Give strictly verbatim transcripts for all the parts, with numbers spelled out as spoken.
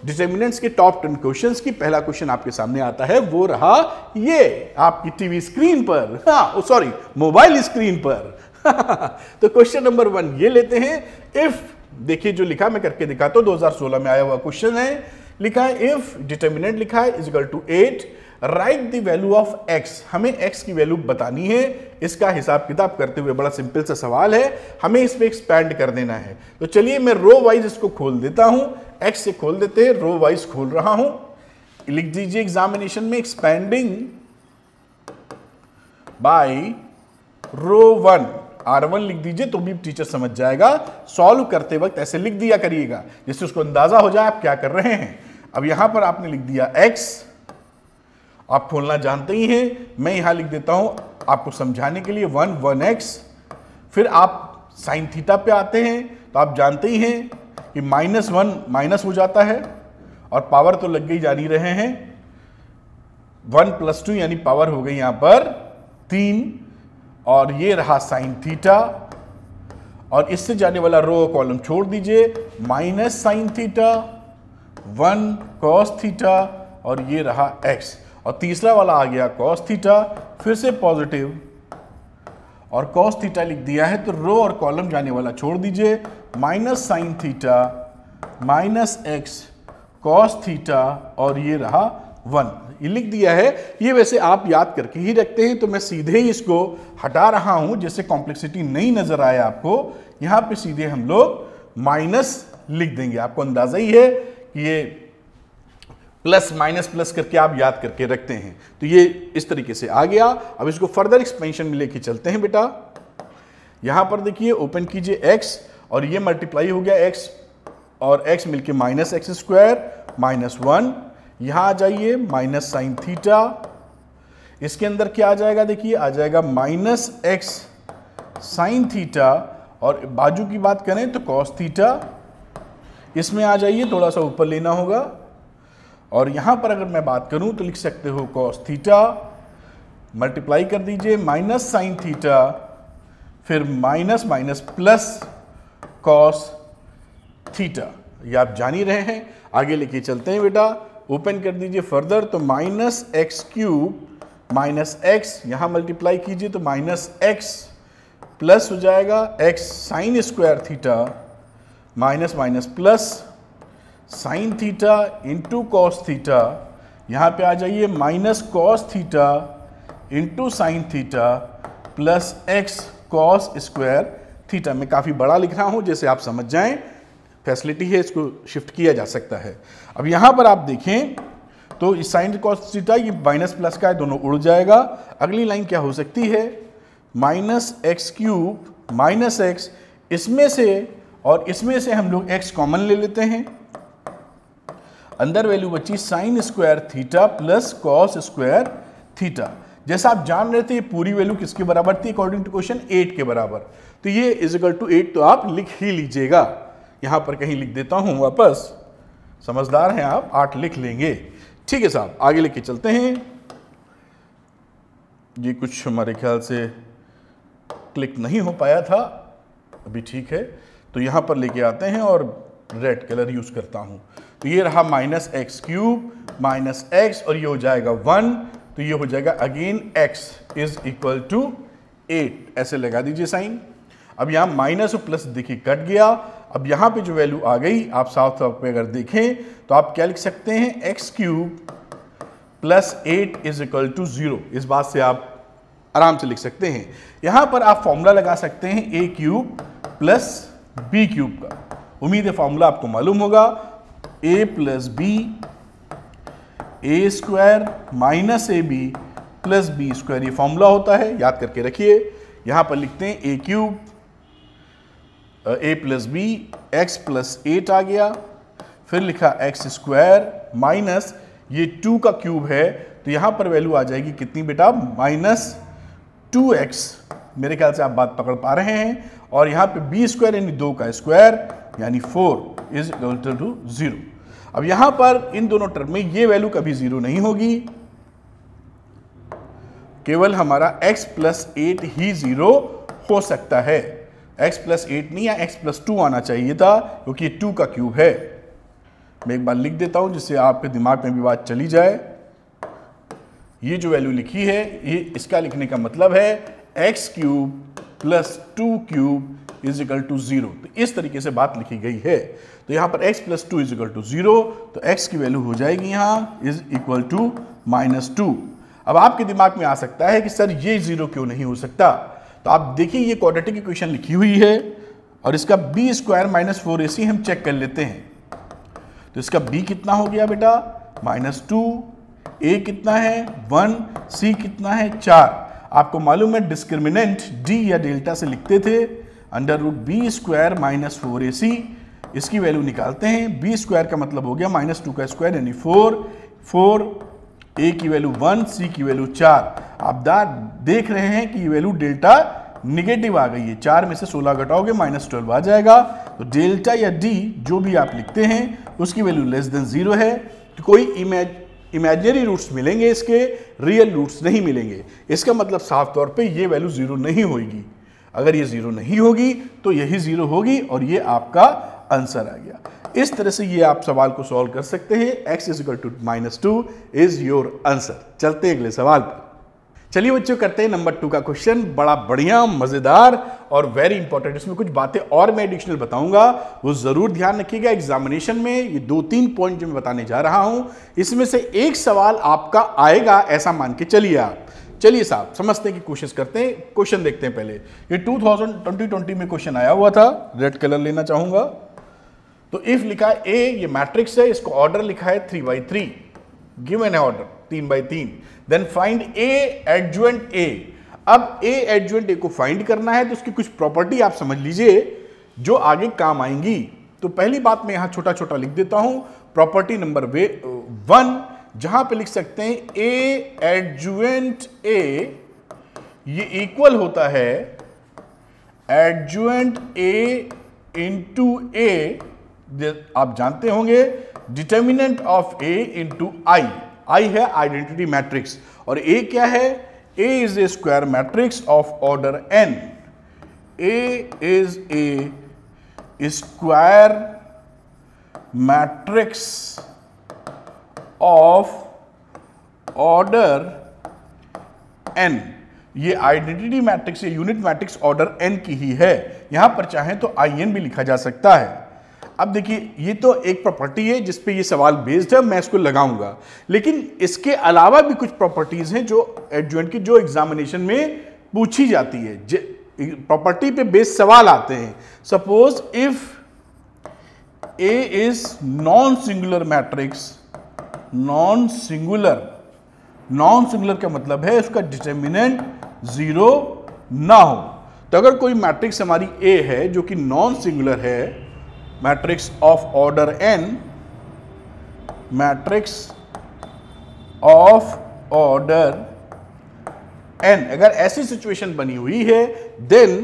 Determinants के top ten questions की पहला क्वेश्चन आपके सामने आता है, वो रहा ये आपकी टीवी स्क्रीन पर, हाँ सॉरी मोबाइल स्क्रीन पर। तो क्वेश्चन नंबर वन ये लेते हैं। इफ, देखिए जो लिखा मैं करके दिखाता हूं, दो हज़ार सोलह में आया हुआ क्वेश्चन है। लिखा है इफ डिटर्मिनेंट लिखा है is equal to eight, right the value of x। हमें x की वैल्यू बतानी है। इसका हिसाब किताब करते हुए बड़ा सिंपल सा सवाल है, हमें इस पे एक्सपैंड कर देना है। तो चलिए मैं रो वाइज इसको खोल देता हूं, x से खोल देते हैं, रो वाइज खोल रहा हूं। लिख दीजिए एग्जामिनेशन में expanding by row one, R one लिख दीजिए तो भी टीचर समझ जाएगा। सॉल्व करते वक्त ऐसे लिख दिया करिएगा जिससे उसको अंदाजा हो जाए आप क्या कर रहे हैं। अब यहां पर आपने लिख दिया x, आप खोलना जानते ही हैं, मैं यहां लिख देता हूं आपको समझाने के लिए वन वन एक्स। फिर आप साइन थीटा पे आते हैं तो आप जानते ही हैं कि माइनस वन माइनस हो जाता है और पावर तो लग गई जान ही रहे हैं, वन प्लस टू यानी पावर हो गई यहां पर तीन, और ये रहा साइन थीटा, और इससे जाने वाला रो कॉलम छोड़ दीजिए, minus sine theta, one cos theta, और ये रहा एक्स, और तीसरा वाला आ गया कॉस थीटा, फिर से पॉजिटिव और कॉस थीटा लिख दिया है तो रो और कॉलम जाने वाला छोड़ दीजिए, minus sine theta minus x cos theta, और ये रहा वन, ये लिख दिया है। ये वैसे आप याद करके ही रखते हैं तो मैं सीधे ही इसको हटा रहा हूं जिससे कॉम्प्लेक्सिटी नहीं नजर आए आपको। यहां पे सीधे हम लोग माइनस लिख देंगे, आपको अंदाजा ही है कि ये प्लस माइनस प्लस करके आप याद करके रखते हैं। तो ये इस तरीके से आ गया। अब इसको फर्दर एक्सपेंशन में लेके चलते हैं बेटा। यहां पर देखिए ओपन कीजिए x, और ये मल्टीप्लाई हो गया x और x मिलके minus x square minus one, यहां आ जाइए माइनस साइन थीटा, इसके अंदर क्या आ जाएगा देखिए, आ जाएगा माइनस एक्स साइन थीटा, और बाजू की बात करें तो कॉस थीटा, इसमें आ जाइए, थोड़ा सा ऊपर लेना होगा, और यहां पर अगर मैं बात करूं तो लिख सकते हो कॉस थीटा, मल्टीप्लाई कर दीजिए माइनस साइन थीटा, फिर minus minus plus cos theta, ये आप जान ही रहे हैं। आगे लेके चलते हैं बेटा, ओपन कर दीजिए फर्दर तो minus x cube minus x, यहां मल्टीप्लाई कीजिए तो माइनस एक्स प्लस हो जाएगा x sine square theta minus minus plus sine theta into cos theta, यहाँ पे आ जाइए minus cos theta into sine theta plus x cos square theta. मैं काफ़ी बड़ा लिख रहा हूँ जैसे आप समझ जाएं, फैसिलिटी है, इसको शिफ्ट किया जा सकता है। अब यहाँ पर आप देखें तो इस साइन कॉस थीटा ये माइनस प्लस का है, दोनों उड़ जाएगा। अगली लाइन क्या हो सकती है, minus x cube minus x, इसमें से और इसमें से हम लोग एक्स कॉमन ले लेते हैं, अंदर वैल्यू बची sine square theta plus cos square theta. जैसा आप जान रहे थे ये पूरी वैल्यू किसके बराबर थी अकॉर्डिंग टू क्वेश्चन, एट के बराबर, तो ये इज इक्वल टू एट, तो आप लिख ही लीजिएगा। यहां पर कहीं लिख देता हूं वापस, समझदार हैं आप, आठ लिख लेंगे। ठीक है साहब, आगे लेके चलते हैं। ये कुछ हमारे ख्याल से क्लिक नहीं हो पाया था, अभी ठीक है, तो यहां पर लेके आते हैं और रेड कलर यूज करता हूं। तो ये रहा minus x cube minus x, और ये हो जाएगा वन, तो ये हो जाएगा again x is equal to eight, ऐसे लगा दीजिए साइन। अब यहाँ माइनस और प्लस देखिए कट गया। अब यहाँ पे जो वैल्यू आ गई, आप साफ तौर पे अगर देखें तो आप क्या लिख सकते हैं, x cube plus eight is equal to zero. इस बात से आप आराम से लिख सकते हैं। यहाँ पर आप फॉर्मूला लगा सकते हैं a cube plus b cube का, उम्मीद है फॉर्मूला आपको मालूम होगा, a plus b a square minus a b plus b square, ये फॉर्मूला होता है, याद करके रखिए। यहाँ पर लिखते हैं a cube a plus b, x plus eight आ गया, फिर लिखा एक्स स्क्वायर माइनस ये टू का क्यूब है, तो यहाँ पर वैल्यू आ जाएगी कितनी बेटा, माइनस टू एक्स। मेरे ख्याल से आप बात पकड़ पा रहे हैं। और यहाँ पे बी स्क्वायर यानी दो का स्क्वायर यानी four is equal to zero. अब यहाँ पर इन दोनों टर्म में ये वैल्यू कभी जीरो नहीं होगी, केवल हमारा x प्लस एट ही जीरो हो सकता है। x प्लस एट नहीं या x प्लस टू आना चाहिए था क्योंकि ये टू का क्यूब है। मैं एक बार लिख देता हूं जिससे आपके दिमाग में भी बात चली जाए। ये जो वैल्यू लिखी है, ये इसका लिखने का मतलब है x cube plus two cube is equal to zero. तो इस तरीके से बात लिखी गई है। तो यहां पर x plus two is equal to zero, तो x की वैल्यू हो जाएगी यहां is equal to minus two. अब आपके दिमाग में आ सकता है कि सर ये जीरो क्यों नहीं हो सकता। तो आप देखिए ये क्वाड्रेटिक इक्वेशन लिखी हुई है और इसका b square minus four a c हम चेक कर लेते हैं। तो इसका b कितना हो गया बेटा, माइनस टू, a कितना है वन, c कितना है चार। आपको मालूम है डिस्क्रिमिनेंट d या डेल्टा से लिखते थे under root b square minus four a c. इसकी वैल्यू निकालते हैं, बी स्क्वायर का मतलब हो गया माइनस टू का स्क्वायर यानी फोर, फोर, a की वैल्यू वन, c की वैल्यू चार। आप देख रहे हैं कि ये वैल्यू डेल्टा निगेटिव आ गई है, चार में से सोलह घटाओगे माइनस ट्वेल्व आ जाएगा। तो डेल्टा या डी जो भी आप लिखते हैं उसकी वैल्यू लेस देन जीरो है। तो कोई इमेज इमेजिनरी रूट्स मिलेंगे, इसके रियल रूट्स नहीं मिलेंगे। इसका मतलब साफ तौर पे ये वैल्यू जीरो नहीं होगी। अगर ये जीरो नहीं होगी तो यही जीरो होगी और ये आपका आंसर आ गया। इस तरह से ये आप सवाल को सॉल्व कर सकते हैं। x is equal to minus two is your answer. चलते हैं अगले सवाल पर। चलिए बच्चों करते हैं नंबर टू का क्वेश्चन। बड़ा बढ़िया, मजेदार और वेरी इंपॉर्टेंट। इसमें कुछ बातें और मैं एडिशनल बताऊंगा, वो जरूर ध्यान रखिएगा। एग्जामिनेशन में ये दो तीन पॉइंट जो मैं बताने जा रहा हूं, इसमें से एक सवाल आपका आएगा, ऐसा मान के चलिए आप। चलिए साहब समझते हैं कि कोशिश करते हैं। क्वेश्चन देखते हैं पहले। ये टू थाउजेंड ट्वेंटी में क्वेश्चन आया हुआ था, रेड कलर लेना चाहूंगा। तो इफ लिखा है ए, ये मैट्रिक्स है, इसको ऑर्डर लिखा है थ्री बाई थ्री, गिवन है ऑर्डर तीन बाई तीन। Then find A adjoint A. अब ए एडजुएंट ए को फाइंड करना है तो उसकी कुछ प्रॉपर्टी आप समझ लीजिए जो आगे काम आएंगी। तो पहली बात मैं यहां छोटा छोटा लिख देता हूं, प्रॉपर्टी नंबर वे वन, जहां पे लिख सकते हैं ए एडजुएंट ए ये इक्वल होता है एडजुएंट ए इंटू ए। आप जानते होंगे determinant of A into I. I है आइडेंटिटी मैट्रिक्स और ए क्या है, A is a square matrix of order n. A is a square matrix of order n. ये आइडेंटिटी मैट्रिक्स, ये यूनिट मैट्रिक्स ऑर्डर एन की ही है। यहां पर चाहें तो आई एन भी लिखा जा सकता है। अब देखिए ये तो एक प्रॉपर्टी है जिस पे ये सवाल बेस्ड है, मैं इसको लगाऊंगा। लेकिन इसके अलावा भी कुछ प्रॉपर्टीज हैं जो एडजुएंट की, जो एग्जामिनेशन में पूछी जाती है, प्रॉपर्टी पे बेस्ड सवाल आते हैं। Suppose if A is non singular matrix, non singular, non singular का मतलब है उसका डिटर्मिनेंट जीरो ना हो। तो अगर कोई मैट्रिक्स हमारी ए है जो कि नॉन सिंगुलर है, matrix of order n, matrix of order n, अगर ऐसी सिचुएशन बनी हुई है देन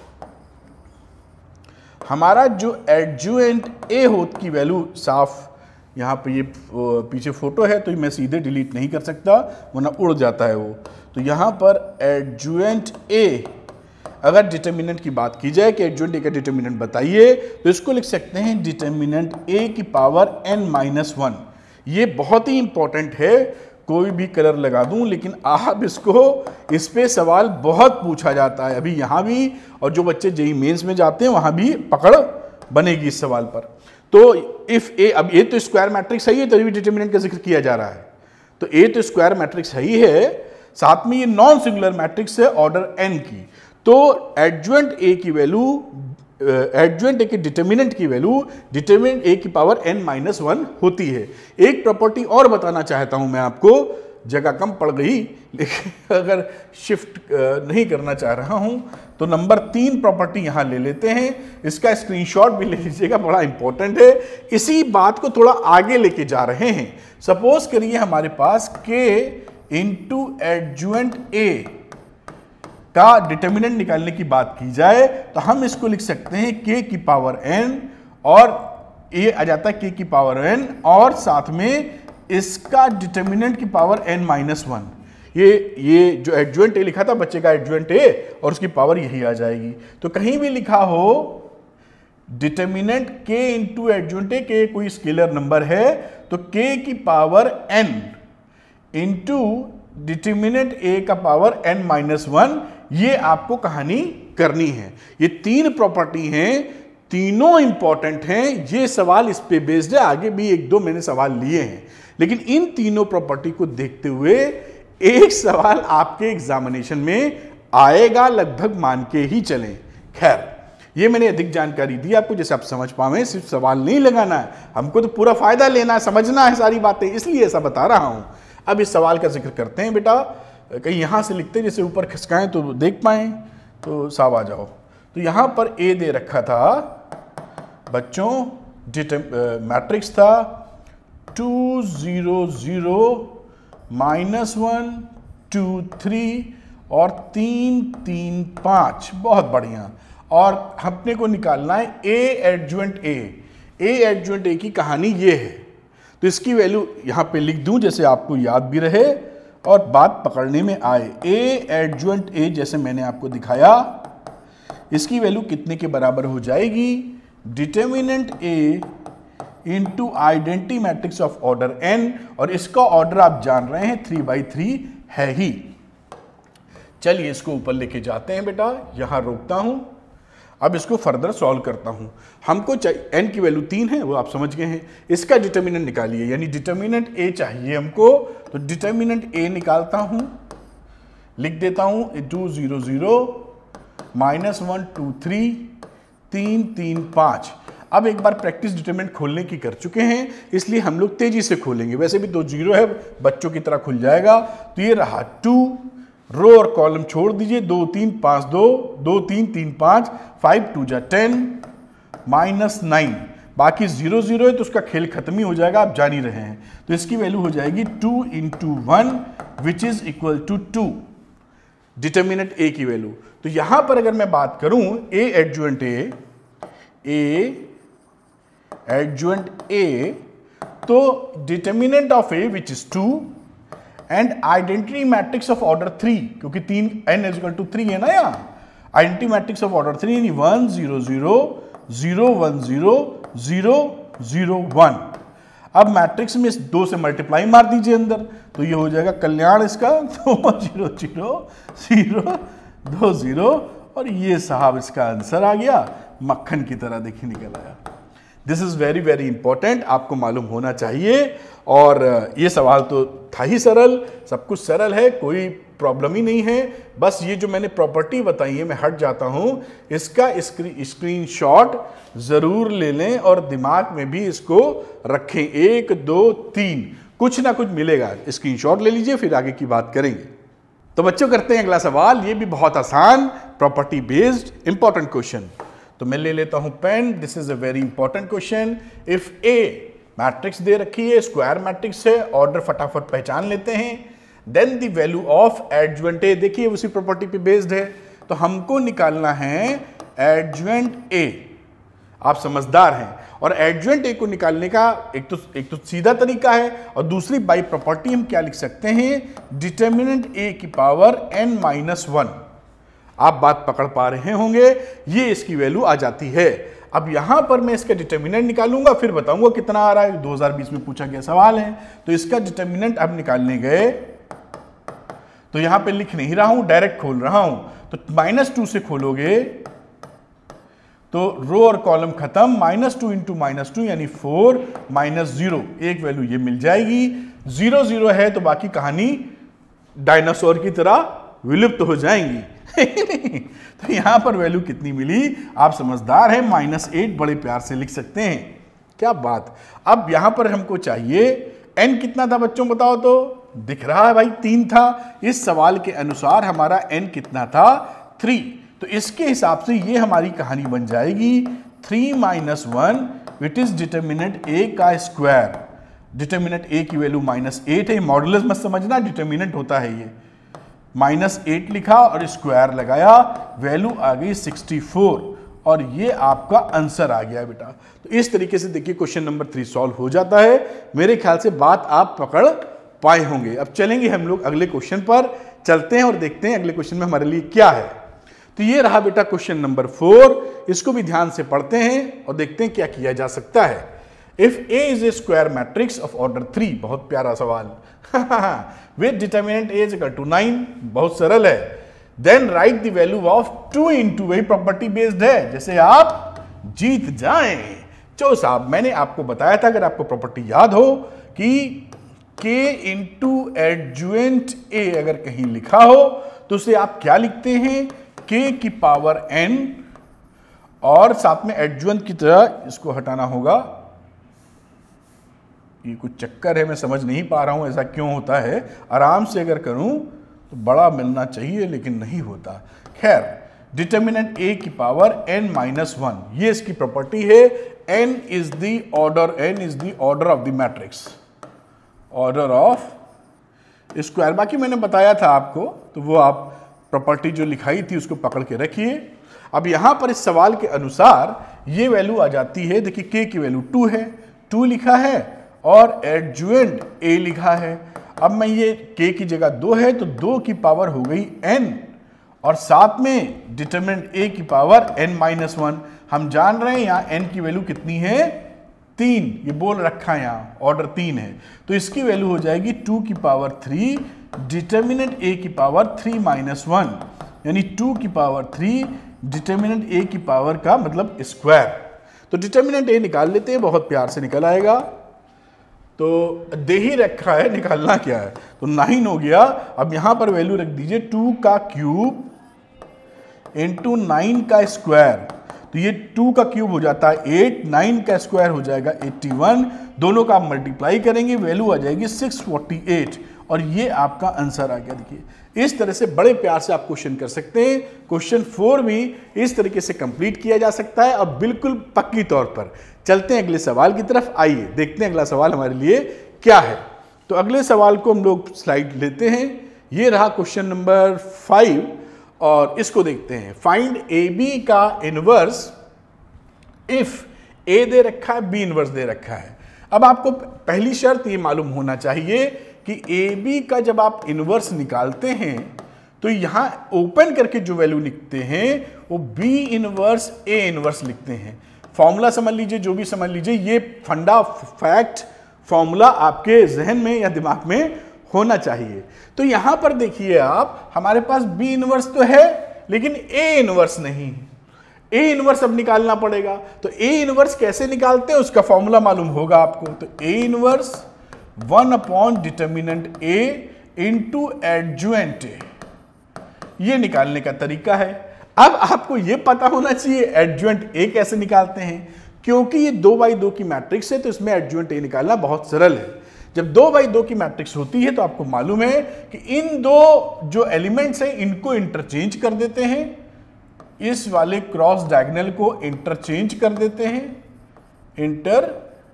हमारा जो एडजुएंट ए होत की वैल्यू, साफ यहां पे ये पीछे फोटो है तो मैं सीधे डिलीट नहीं कर सकता वरना उड़ जाता है वो। तो यहां पर एडजुएंट ए, अगर डिटर्मिनेंट की बात की जाए कि एडजुएंट ए का डिटर्मिनेंट बताइए, तो इसको लिख सकते हैं डिटर्मिनेंट ए की पावर एन माइनस वन। ये बहुत ही इंपॉर्टेंट है, कोई भी कलर लगा दूं लेकिन आप इसको, इस पे सवाल बहुत पूछा जाता है अभी यहाँ भी, और जो बच्चे जेई मेंस में जाते हैं वहां भी पकड़ बनेगी इस सवाल पर। तो इफ ए, अब ए तो स्क्वायर मैट्रिक्स है, तभी भी डिटर्मिनेंट का जिक्र किया जा रहा है। तो ए तो स्क्वायर मैट्रिक्स है ही है, साथ में ये नॉन सिंगुलर मैट्रिक्स है ऑर्डर एन की। तो एडजुएंट ए की वैल्यू, एडजुएंट ए के डिटर्मिनेंट की वैल्यू डिटर्मिनेंट ए की पावर एन माइनस वन होती है। एक प्रॉपर्टी और बताना चाहता हूं मैं आपको, जगह कम पड़ गई लेकिन अगर शिफ्ट नहीं करना चाह रहा हूं तो नंबर तीन प्रॉपर्टी यहां ले लेते हैं। इसका स्क्रीनशॉट भी ले लीजिएगा, बड़ा इंपॉर्टेंट है। इसी बात को थोड़ा आगे लेके जा रहे हैं। सपोज करिए हमारे पास के इंटू एडजुएंट ए का डिटर्मिनेंट निकालने की बात की जाए तो हम इसको लिख सकते हैं k की पावर n, और ये आ जाता है k की पावर n और साथ में इसका डिटर्मिनेंट की पावर n माइनस वन। ये ये जो एडजुएंट ए लिखा था बच्चे का एडजुएंट ए और उसकी पावर यही आ जाएगी। तो कहीं भी लिखा हो determinant k into adjoint A, k कोई स्केलर नंबर है तो k की power n into determinant a का पावर n माइनस वन, ये आपको कहानी करनी है। ये तीन प्रॉपर्टी हैं, तीनों इंपॉर्टेंट हैं। ये सवाल इस पे बेस्ड है, आगे भी एक दो मैंने सवाल लिए हैं, लेकिन इन तीनों प्रॉपर्टी को देखते हुए एक सवाल आपके एग्जामिनेशन में आएगा, लगभग मान के ही चलें। खैर, ये मैंने अधिक जानकारी दी आपको जैसे आप समझ पावे, सिर्फ सवाल नहीं लगाना है, हमको तो पूरा फायदा लेना है, समझना है सारी बातें, इसलिए ऐसा बता रहा हूं। अब इस सवाल का जिक्र करते हैं बेटा, कहीं यहां से लिखते हैं, जैसे ऊपर खिसकाएं तो देख पाए, तो साफ आ जाओ। तो यहां पर ए दे रखा था बच्चों, मैट्रिक्स था two zero zero minus one two three और तीन तीन पाँच, बहुत बढ़िया। और अपने को निकालना है ए एडजॉइंट ए। ए एडजॉइंट ए की कहानी ये है, तो इसकी वैल्यू यहां पे लिख दूं जैसे आपको याद भी रहे और बात पकड़ने में आए। ए एडजॉइंट ए जैसे मैंने आपको दिखाया, इसकी वैल्यू कितने के बराबर हो जाएगी, determinant A into identity matrix of order n, और इसका ऑर्डर आप जान रहे हैं थ्री बाई थ्री है ही। चलिए इसको ऊपर लेके जाते हैं बेटा, यहां रोकता हूं, अब इसको फर्दर सॉल्व करता हूं। हमको चाहिए एन की वैल्यू तीन है, वो आप समझ गए हैं। इसका डिटर्मिनेंट निकालिए, यानी डिटर्मिनेंट ए चाहिए हमको, तो डिटर्मिनेंट ए निकालता हूं, लिख देता हूं two zero zero minus one two three तीन तीन पाँच। अब एक बार प्रैक्टिस डिटरमिनेंट खोलने की कर चुके हैं, इसलिए हम लोग तेजी से खोलेंगे, वैसे भी दो जीरो है, बच्चों की तरह खुल जाएगा। तो ये रहा टू, रो और कॉलम छोड़ दीजिए, दो तीन पाँच दो, दो तीन तीन पाँच, फाइव टू जा टेन माइनस नाइन, बाकी जीरो जीरो है तो उसका खेल खत्म ही हो जाएगा, आप जान ही रहे हैं। तो इसकी वैल्यू हो जाएगी two into one which is equal to two, determinant A की वैल्यू। तो यहां पर अगर मैं बात करूं ए adjoint A, A adjoint A, तो determinant of A which is two and identity matrix of order three, क्योंकि तीन n is equal to three है ना, यहां identity matrix of order three यानी one zero zero zero one zero zero zero one. अब matrix में इस दो से मल्टीप्लाई मार दीजिए अंदर, तो ये हो जाएगा कल्याण इसका दो जीरो जीरो जीरो दो जीरो, और ये साहब इसका आंसर आ गया, मक्खन की तरह देखिए निकल आया। This is very very important, आपको मालूम होना चाहिए। और ये सवाल तो था ही सरल, सब कुछ सरल है, कोई प्रॉब्लम ही नहीं है। बस ये जो मैंने प्रॉपर्टी बताई है, मैं हट जाता हूं, इसका स्क्रीन स्क्रीनशॉट जरूर ले लें और दिमाग में भी इसको रखें। एक दो तीन, कुछ ना कुछ मिलेगा, स्क्रीनशॉट ले लीजिए, फिर आगे की बात करेंगे। तो बच्चों करते हैं अगला सवाल, ये भी बहुत आसान, प्रॉपर्टी बेस्ड इंपॉर्टेंट क्वेश्चन। तो मैं ले लेता हूं pen, this is a very important question. If A matrix दे रखी है, स्क्वायर मैट्रिक्स है, ऑर्डर फटाफट पहचान लेते हैं, then the value of adjoint A, देखिए उसी प्रॉपर्टी पे बेस्ड है, तो हमको निकालना है एडजॉइंट ए। आप समझदार हैं, और एडजॉइंट ए को निकालने का एक तो एक तो सीधा तरीका है, और दूसरी बाई प्रॉपर्टी हम क्या लिख सकते हैं, डिटर्मिनेंट ए की पावर एन माइनस वन। आप बात पकड़ पा रहे होंगे, ये इसकी वैल्यू आ जाती है। अब यहां पर मैं इसका डिटर्मिनेंट निकालूंगा, फिर बताऊंगा कितना आ रहा है, दो हज़ार बीस में पूछा गया सवाल है। तो इसका डिटर्मिनेंट अब निकालने गए तो यहां पे लिख नहीं रहा हूं, डायरेक्ट खोल रहा हूं। तो माइनस टू से खोलोगे तो रो और कॉलम खत्म, minus two into minus two यानी फोर, माइनस जीरो, एक वैल्यू ये मिल जाएगी। जीरो जीरो है तो बाकी कहानी डायनासोर की तरह विलुप्त हो जाएंगी। तो यहां पर वैल्यू कितनी मिली, आप समझदार हैं, माइनस एट बड़े प्यार से लिख सकते हैं, क्या बात। अब यहां पर हमको चाहिए n कितना था बच्चों, बताओ तो, दिख रहा है भाई तीन था। इस सवाल के अनुसार हमारा n कितना था, थ्री। तो इसके हिसाब से ये हमारी कहानी बन जाएगी three minus one which is determinant A का स्क्वायर। डिटर्मिनेंट ए की वैल्यू माइनस एट है, मॉडुलस मत समझना, डिटर्मिनेंट होता है ये। माइनस एट लिखा और स्क्वायर लगाया, वैल्यू आ गई सिक्सटी फोर, और ये आपका आंसर आ गया बेटा। तो इस तरीके से देखिए क्वेश्चन नंबर थ्री सॉल्व हो जाता है। मेरे ख्याल से बात आप पकड़ पाए होंगे। अब चलेंगे हम लोग अगले क्वेश्चन पर, चलते हैं और देखते हैं अगले क्वेश्चन में हमारे लिए क्या है। तो ये रहा बेटा क्वेश्चन नंबर फोर। इसको भी ध्यान से पढ़ते हैं और देखते हैं क्या किया जा सकता है। If A is a square matrix of order three, बहुत प्यारा सवाल, with determinant A is equal to nine, बहुत सरल है। Then write the value of two into, वही प्रॉपर्टी बेस्ड है, जैसे आप जीत जाएं। चलो साहब, मैंने आपको बताया था, अगर आपको प्रॉपर्टी याद हो कि k इंटू एडजुएंट ए अगर कहीं लिखा हो तो उसे आप क्या लिखते हैं, k की पावर n, और साथ में एडजुएंट की तरह इसको हटाना होगा। ये कुछ चक्कर है, मैं समझ नहीं पा रहा हूं ऐसा क्यों होता है। आराम से अगर करूं तो बड़ा मिलना चाहिए लेकिन नहीं होता। खैर, डिटर्मिनेंट a की पावर n माइनस वन, ये इसकी प्रॉपर्टी है। n is the order, n is the order of the matrix, order of square. बाकी मैंने बताया था आपको, तो वो आप प्रॉपर्टी जो लिखाई थी उसको पकड़ के रखिए। अब यहां पर इस सवाल के अनुसार ये वैल्यू आ जाती है, देखिए k की वैल्यू टू है, टू लिखा है और एडजुएंट a लिखा है। अब मैं ये k की जगह दो है तो दो की पावर हो गई n, और साथ में डिटरमिनेंट a की पावर n माइनस वन। हम जान रहे हैं यहाँ n की वैल्यू कितनी है, तीन, ये बोल रखा है यहाँ, ऑर्डर तीन है, तो इसकी वैल्यू हो जाएगी टू की पावर थ्री, डिटर्मिनेंट a की पावर थ्री माइनस वन, यानी टू की पावर थ्री, डिटर्मिनेंट a की पावर का मतलब स्क्वायर। तो डिटर्मिनेंट a निकाल लेते हैं, बहुत प्यार से निकल आएगा। तो दे ही रखा है, निकालना क्या है, तो नाइन हो गया। अब यहां पर वैल्यू रख दीजिए टू का क्यूब इंटू नाइन का स्क्वायर, तो ये टू का क्यूब हो जाता है एट, नाइन का स्क्वायर हो जाएगा एट्टी वन, दोनों का आप मल्टीप्लाई करेंगे, वैल्यू आ जाएगी सिक्स फोर्टी एट, और ये आपका आंसर आ गया। देखिए इस तरह से बड़े प्यार से आप क्वेश्चन कर सकते हैं। क्वेश्चन फोर भी इस तरीके से कंप्लीट किया जा सकता है। अब बिल्कुल पक्की तौर पर चलते हैं अगले सवाल की तरफ। आइए देखते हैं अगला सवाल हमारे लिए क्या है। तो अगले सवाल को हम लोग स्लाइड लेते हैं। ये रहा क्वेश्चन नंबर फाइव, और इसको देखते हैं। फाइंड ए बी का इनवर्स इफ ए दे रखा है, बी इनवर्स दे रखा है। अब आपको पहली शर्त ये मालूम होना चाहिए कि ए बी का जब आप इनवर्स निकालते हैं तो यहां ओपन करके जो वैल्यू लिखते हैं वो बी इनवर्स ए इनवर्स लिखते हैं। फॉर्मूला समझ लीजिए, जो भी समझ लीजिए, ये फंडा फैक्ट फॉर्मूला आपके जहन में या दिमाग में होना चाहिए। तो यहां पर देखिए आप, हमारे पास बी इनवर्स तो है लेकिन ए इनवर्स नहीं। ए इनवर्स अब निकालना पड़ेगा। तो ए इनवर्स कैसे निकालते हैं उसका फॉर्मूला मालूम होगा आपको। तो A inverse one upon determinant A into adjoint A, ये निकालने का तरीका है। अब आपको ये पता होना चाहिए एडजुएंट ए कैसे निकालते हैं, क्योंकि ये दो बाई दो की मैट्रिक्स है तो इसमें एडजुएंट ए निकालना बहुत सरल है। जब दो बाई दो की मैट्रिक्स होती है तो आपको मालूम है कि इन दो जो एलिमेंट्स हैं इनको इंटरचेंज कर देते हैं, इस वाले क्रॉस डायगोनल को इंटरचेंज कर देते हैं, इंटर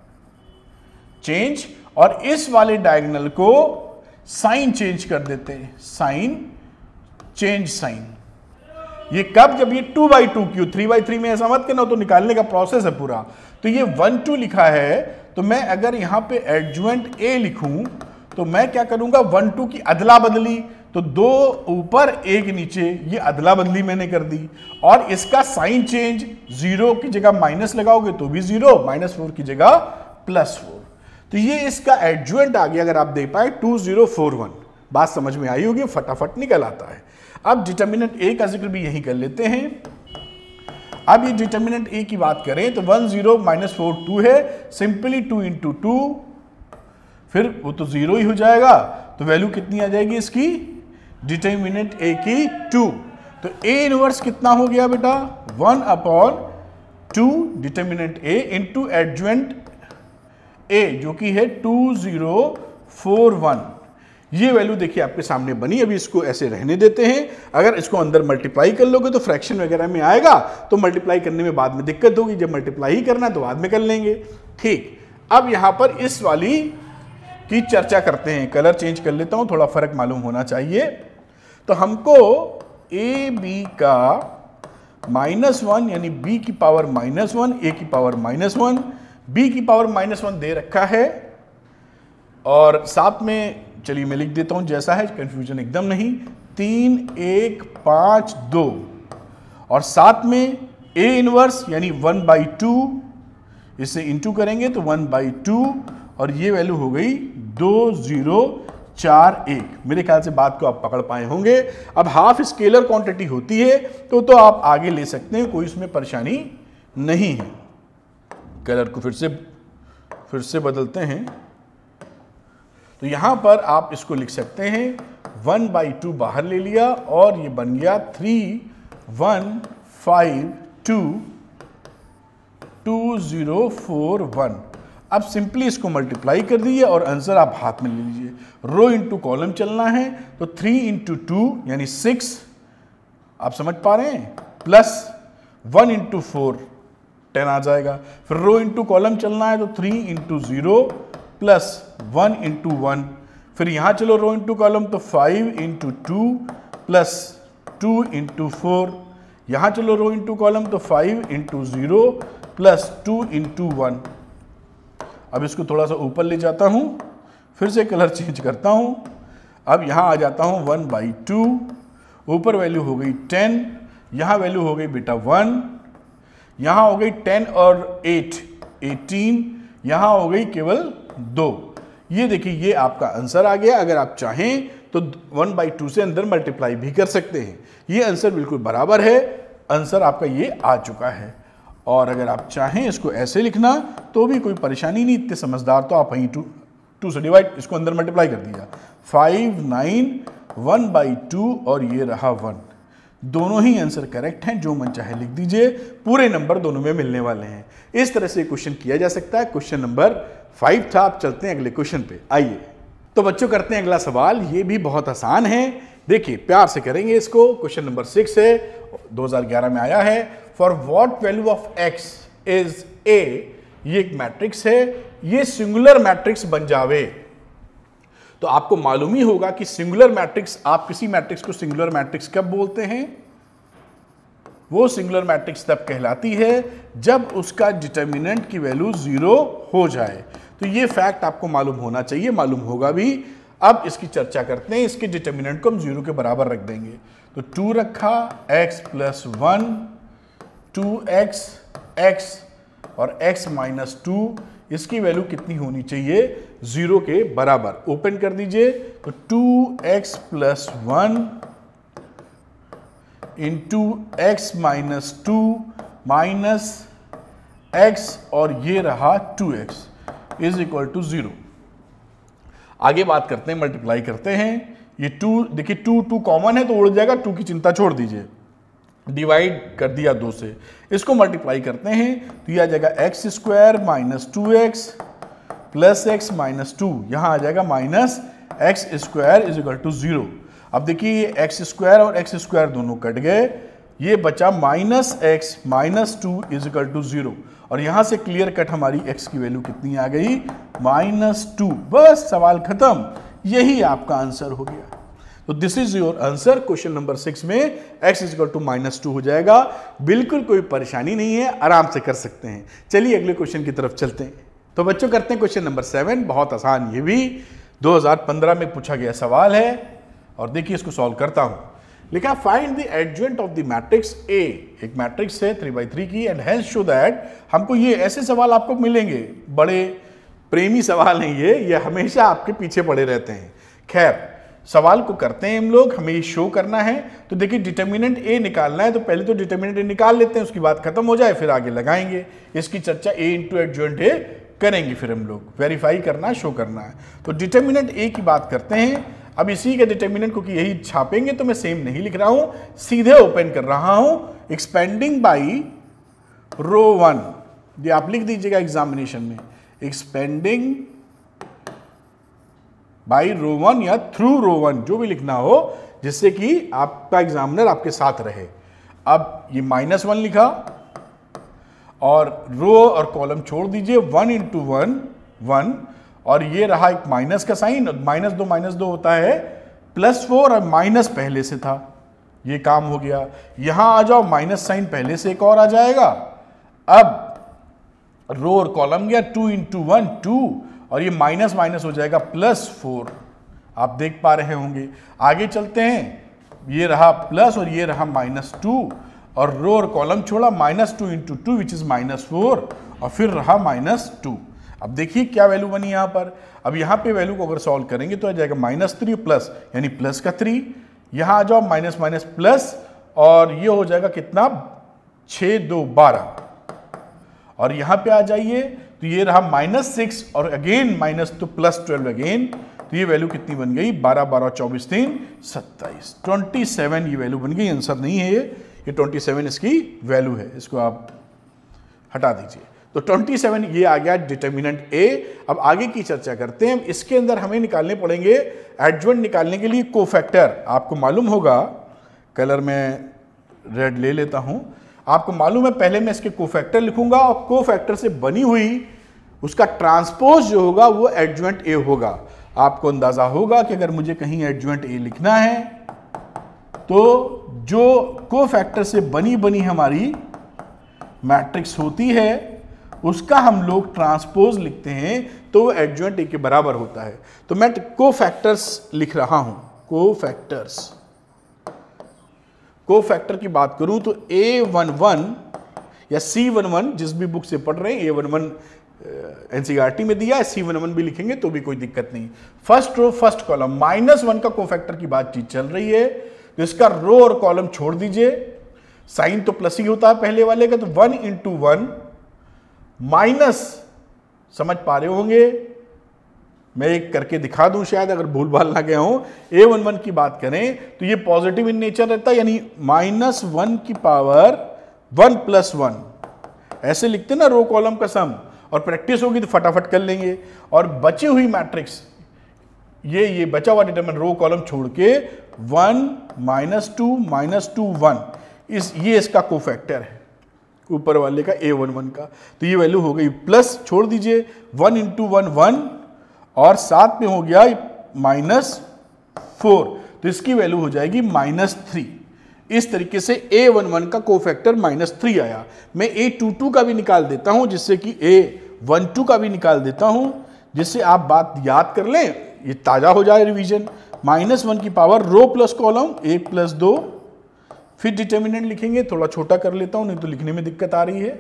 चेंज, और इस वाले डायगोनल को साइन चेंज कर देते हैं, साइन चेंज साइन। ये कब, जब ये टू बाई टू क्यू, थ्री बाई थ्री में ऐसा मत करना, तो निकालने का प्रोसेस है पूरा। तो ये वन टू लिखा है, तो मैं अगर यहां पे एडजुएंट ए लिखूं तो मैं क्या करूंगा, वन टू की अदला बदली, तो दो ऊपर एक नीचे, ये अदला बदली मैंने कर दी। और इसका साइन चेंज, जीरो की जगह माइनस लगाओगे तो भी जीरो, माइनस फोर की जगह प्लस फोर, तो ये इसका एडजुएंट आ गया। अगर आप देख पाए टू जीरो फोर वन, बात समझ में आई होगी, फटाफट निकल आता है। अब डिटर्मिनेंट ए का जिक्र भी यही कर लेते हैं। अब ये डिटर्मिनेंट ए की बात करें तो one zero minus four two है, सिंपली टू इंटू टू, फिर वो तो जीरो ही हो जाएगा, तो वैल्यू कितनी आ जाएगी इसकी, डिटर्मिनेंट ए की टू। तो ए इनवर्स कितना हो गया बेटा, one upon two determinant A into adjoint A, जो कि है टू जीरो फोर वन। ये वैल्यू देखिए आपके सामने बनी। अभी इसको ऐसे रहने देते हैं। अगर इसको अंदर मल्टीप्लाई कर लोगे तो फ्रैक्शन वगैरह में आएगा, तो मल्टीप्लाई करने में बाद में दिक्कत होगी। जब मल्टीप्लाई ही करना है तो बाद में कर लेंगे। ठीक, अब यहां पर इस वाली की चर्चा करते हैं। कलर चेंज कर लेता हूं, थोड़ा फर्क मालूम होना चाहिए। तो हमको ए बी का माइनस वन यानी बी की पावर माइनस वन, ए की पावर माइनस वन, बी की पावर माइनस वन दे रखा है, और साथ में चलिए मैं लिख देता हूं जैसा है, कंफ्यूजन एकदम नहीं, तीन एक पांच दो, और साथ में ए इनवर्स यानी वन बाई टू, इसे इंटू करेंगे तो वन बाई टू, और ये वैल्यू हो गई दो जीरो चार एक। मेरे ख्याल से बात को आप पकड़ पाए होंगे। अब हाफ स्केलर क्वांटिटी होती है तो तो आप आगे ले सकते हैं, कोई इसमें परेशानी नहीं है। कलर को फिर से फिर से बदलते हैं तो यहां पर आप इसको लिख सकते हैं वन बाई टू बाहर ले लिया और ये बन गया three one five two two zero four one. अब सिंपली इसको मल्टीप्लाई कर दीजिए और आंसर आप हाथ में ले लीजिए। रो इंटू कॉलम चलना है तो थ्री इंटू टू यानी सिक्स, आप समझ पा रहे हैं, plus one into four ten आ जाएगा। फिर रो इंटू कॉलम चलना है तो three into zero plus one into one. फिर यहां चलो रो इंटू कॉलम तो five into two plus two into four. यहां चलो रो इंटू कॉलम तो five into zero plus two into one. अब इसको थोड़ा सा ऊपर ले जाता हूं, फिर से कलर चेंज करता हूं। अब यहां आ जाता हूं वन बाई टू, ऊपर वैल्यू हो गई टेन, यहां वैल्यू हो गई बेटा वन, यहां हो गई टेन और एट एटीन, यहां हो गई केवल दो। ये देखिए ये आपका आंसर आ गया। अगर आप चाहें तो वन बाई टू से अंदर मल्टीप्लाई भी कर सकते हैं। ये आंसर बिल्कुल बराबर है, आंसर आपका ये आ चुका है। और अगर आप चाहें इसको ऐसे लिखना तो भी कोई परेशानी नहीं, इतने समझदार तो आप वहीं टू टू से डिवाइड इसको अंदर मल्टीप्लाई कर दिया। Five nine one by two और ये रहा वन। दोनों ही आंसर करेक्ट हैं, जो मन चाहे लिख दीजिए, पूरे नंबर दोनों में मिलने वाले हैं। इस तरह से क्वेश्चन किया जा सकता है। क्वेश्चन नंबर फाइव था। आप चलते हैं अगले क्वेश्चन पे। आइए तो बच्चों करते हैं अगला सवाल। ये भी बहुत आसान है, देखिए प्यार से करेंगे इसको। क्वेश्चन नंबर सिक्स है, दो हज़ार ग्यारह में आया है। For what value of x is A, ये एक मैट्रिक्स है, ये सिंगुलर मैट्रिक्स बन जावे। तो आपको मालूम ही होगा कि सिंगुलर मैट्रिक्स, आप किसी मैट्रिक्स को सिंगुलर मैट्रिक्स कब बोलते हैं? वो सिंगुलर मैट्रिक्स तब कहलाती है जब उसका डिटर्मिनेंट की वैल्यू जीरो हो जाए। तो ये फैक्ट आपको मालूम होना चाहिए, मालूम होगा भी। अब इसकी चर्चा करते हैं। इसके डिटर्मिनेंट को हम जीरो के बराबर रख देंगे। तो टू रखा, x plus one, two x x और एक्स माइनस टू, इसकी वैल्यू कितनी होनी चाहिए? जीरो के बराबर। ओपन कर दीजिए तो two x plus one into x minus two minus x और ये रहा two x is equal to zero. आगे बात करते हैं, मल्टीप्लाई करते हैं। ये टू देखिए, टू टू कॉमन है तो उड़ जाएगा, टू की चिंता छोड़ दीजिए। डिवाइड कर दिया दो से, इसको मल्टीप्लाई करते हैं तो यह आ जाएगा x square minus two x plus x minus two, यहां आ जाएगा minus x square is equal to zero. अब देखिए ये एक्स स्क्वायर और एक्स स्क्वायर दोनों कट गए, ये बचा minus x minus two is equal to zero. और यहां से क्लियर कट हमारी एक्स की वैल्यू कितनी आ गई? Minus two. बस सवाल खत्म, यही आपका आंसर हो गया। तो this is your answer. Question number six में x is equal to minus two हो जाएगा। बिल्कुल कोई परेशानी नहीं है, आराम से कर सकते हैं। चलिए अगले क्वेश्चन की तरफ चलते हैं। तो बच्चों करते हैं क्वेश्चन नंबर सेवन। बहुत आसान, ये भी दो हज़ार पंद्रह में पूछा गया सवाल है और देखिए इसको सॉल्व करता हूं। लिखा find the adjoint of the matrix A. एक मैट्रिक्स है थ्री बाई थ्री की एंड हेंस शो दैट। हमको ये ऐसे सवाल आपको मिलेंगे, बड़े प्रेमी सवाल हैं ये ये हमेशा आपके पीछे पड़े रहते हैं। खैर सवाल को करते हैं हम लोग, हमें ये शो करना है। तो देखिए डिटर्मिनेंट ए निकालना है तो पहले तो डिटर्मिनेंट ए निकाल लेते हैं, उसकी बात खत्म हो जाए फिर आगे लगाएंगे। इसकी चर्चा ए इंटू एडजेंट ए करेंगे, फिर हम लोग वेरीफाई करना, शो करना है। तो डिटर्मिनेंट ए की बात करते हैं। अब इसी के डिटर्मिनेंट को कि यही छापेंगे तो मैं सेम नहीं लिख रहा हूं, सीधे ओपन कर रहा हूं। एक्सपेंडिंग बाई रो वन, ये आप लिख दीजिएगा एग्जामिनेशन में, एक्सपेंडिंग बाई रो वन या थ्रू रो वन, जो भी लिखना हो, जिससे कि आपका एग्जामिनर आपके साथ रहे। अब ये माइनस वन लिखा और रो और कॉलम छोड़ दीजिए, वन इंटू वन वन, और ये रहा एक माइनस का साइन, माइनस दो माइनस दो होता है प्लस फोर, और माइनस पहले से था, ये काम हो गया। यहां आ जाओ, माइनस साइन पहले से एक और आ जाएगा। अब रो और कॉलम गया टू इंटू वन टू, और ये माइनस माइनस हो जाएगा प्लस फोर, आप देख पा रहे होंगे। आगे चलते हैं, ये रहा प्लस और ये रहा माइनस टू, और रो और कॉलम छोड़ा, minus two into two which is minus four, और फिर रहा माइनस टू। अब देखिए क्या वैल्यू बनी यहाँ पर। अब यहाँ पे वैल्यू को अगर सॉल्व करेंगे तो आ जाएगा माइनस थ्री प्लस, यानी प्लस का थ्री, यहाँ आ जाओ माइनस माइनस प्लस, और ये हो जाएगा कितना, छः दो बारह, और यहाँ पे आ जाइए तो ये रहा माइनस सिक्स और अगेन माइनस तो प्लस ट्वेल्व अगेन, तो ये वैल्यू कितनी बन गई, बारह बारह चौबीस तीन सत्ताईस, ट्वेंटी सेवन ये वैल्यू बन गई। आंसर नहीं है ये, ये ट्वेंटी सेवन इसकी वैल्यू है, इसको आप हटा दीजिए। तो ट्वेंटी सेवन ये आ गया डिटर्मिनेंट ए। अब आगे की चर्चा करते हैं। इसके अंदर हमें निकालने पड़ेंगे एडजॉइंट निकालने के लिए कोफैक्टर। आपको मालूम होगा, कलर में रेड ले लेता हूं, आपको मालूम है पहले मैं इसके कोफैक्टर लिखूंगा और कोफैक्टर से बनी हुई उसका ट्रांसपोज जो होगा वो एडजॉइंट ए होगा। आपको अंदाजा होगा कि अगर मुझे कहीं एडजॉइंट ए लिखना है तो जो कोफैक्टर से बनी बनी हमारी मैट्रिक्स होती है उसका हम लोग ट्रांसपोज लिखते हैं तो वो एडजॉइंट ए के बराबर होता है। तो मैं कोफैक्टर्स लिख रहा हूं, कोफैक्टर्स। कोफैक्टर की बात करूं तो ए वन वन या सी वन वन, जिस भी बुक से पढ़ रहे हैं, ए वन वन एनसीईआरटी में दिया है, सी वन वन भी लिखेंगे तो भी कोई दिक्कत नहीं। First row first column, minus one का कोफैक्टर की बातचीत चल रही है, तो इसका रो और कॉलम छोड़ दीजिए, साइन तो प्लस ही होता है पहले वाले का, तो वन इंटू वन माइनस, समझ पा रहे होंगे, मैं एक करके दिखा दूं शायद अगर भूल भाल ना गया हूं। ए वन वन की बात करें तो ये पॉजिटिव इन नेचर रहता है, यानी माइनस वन की पावर वन प्लस वन, ऐसे लिखते ना रो कॉलम का सम, और प्रैक्टिस होगी तो फटाफट कर लेंगे। और बची हुई मैट्रिक्स, ये ये बचा हुआ डिटरमिनेंट रो कॉलम छोड़ के one minus two minus two one, इस ये इसका कोफैक्टर है ऊपर वाले का ए वन वन का। तो ये वैल्यू हो गई प्लस, छोड़ दीजिए, वन इंटू वन वन, और साथ में हो गया माइनस फोर, तो इसकी वैल्यू हो जाएगी माइनस थ्री। इस तरीके से ए वन वन का कोफैक्टर माइनस थ्री आया। मैं ए टू टू का भी निकाल देता हूं, जिससे कि ए वन टू का भी निकाल देता हूं, जिससे आप बात याद कर लें, ये ताजा हो जाए रिवीजन। माइनस वन की पावर रो प्लस कॉलम, एक प्लस दो, फिर डिटर्मिनेंट लिखेंगे, थोड़ा छोटा कर लेता हूं नहीं तो लिखने में दिक्कत आ रही है।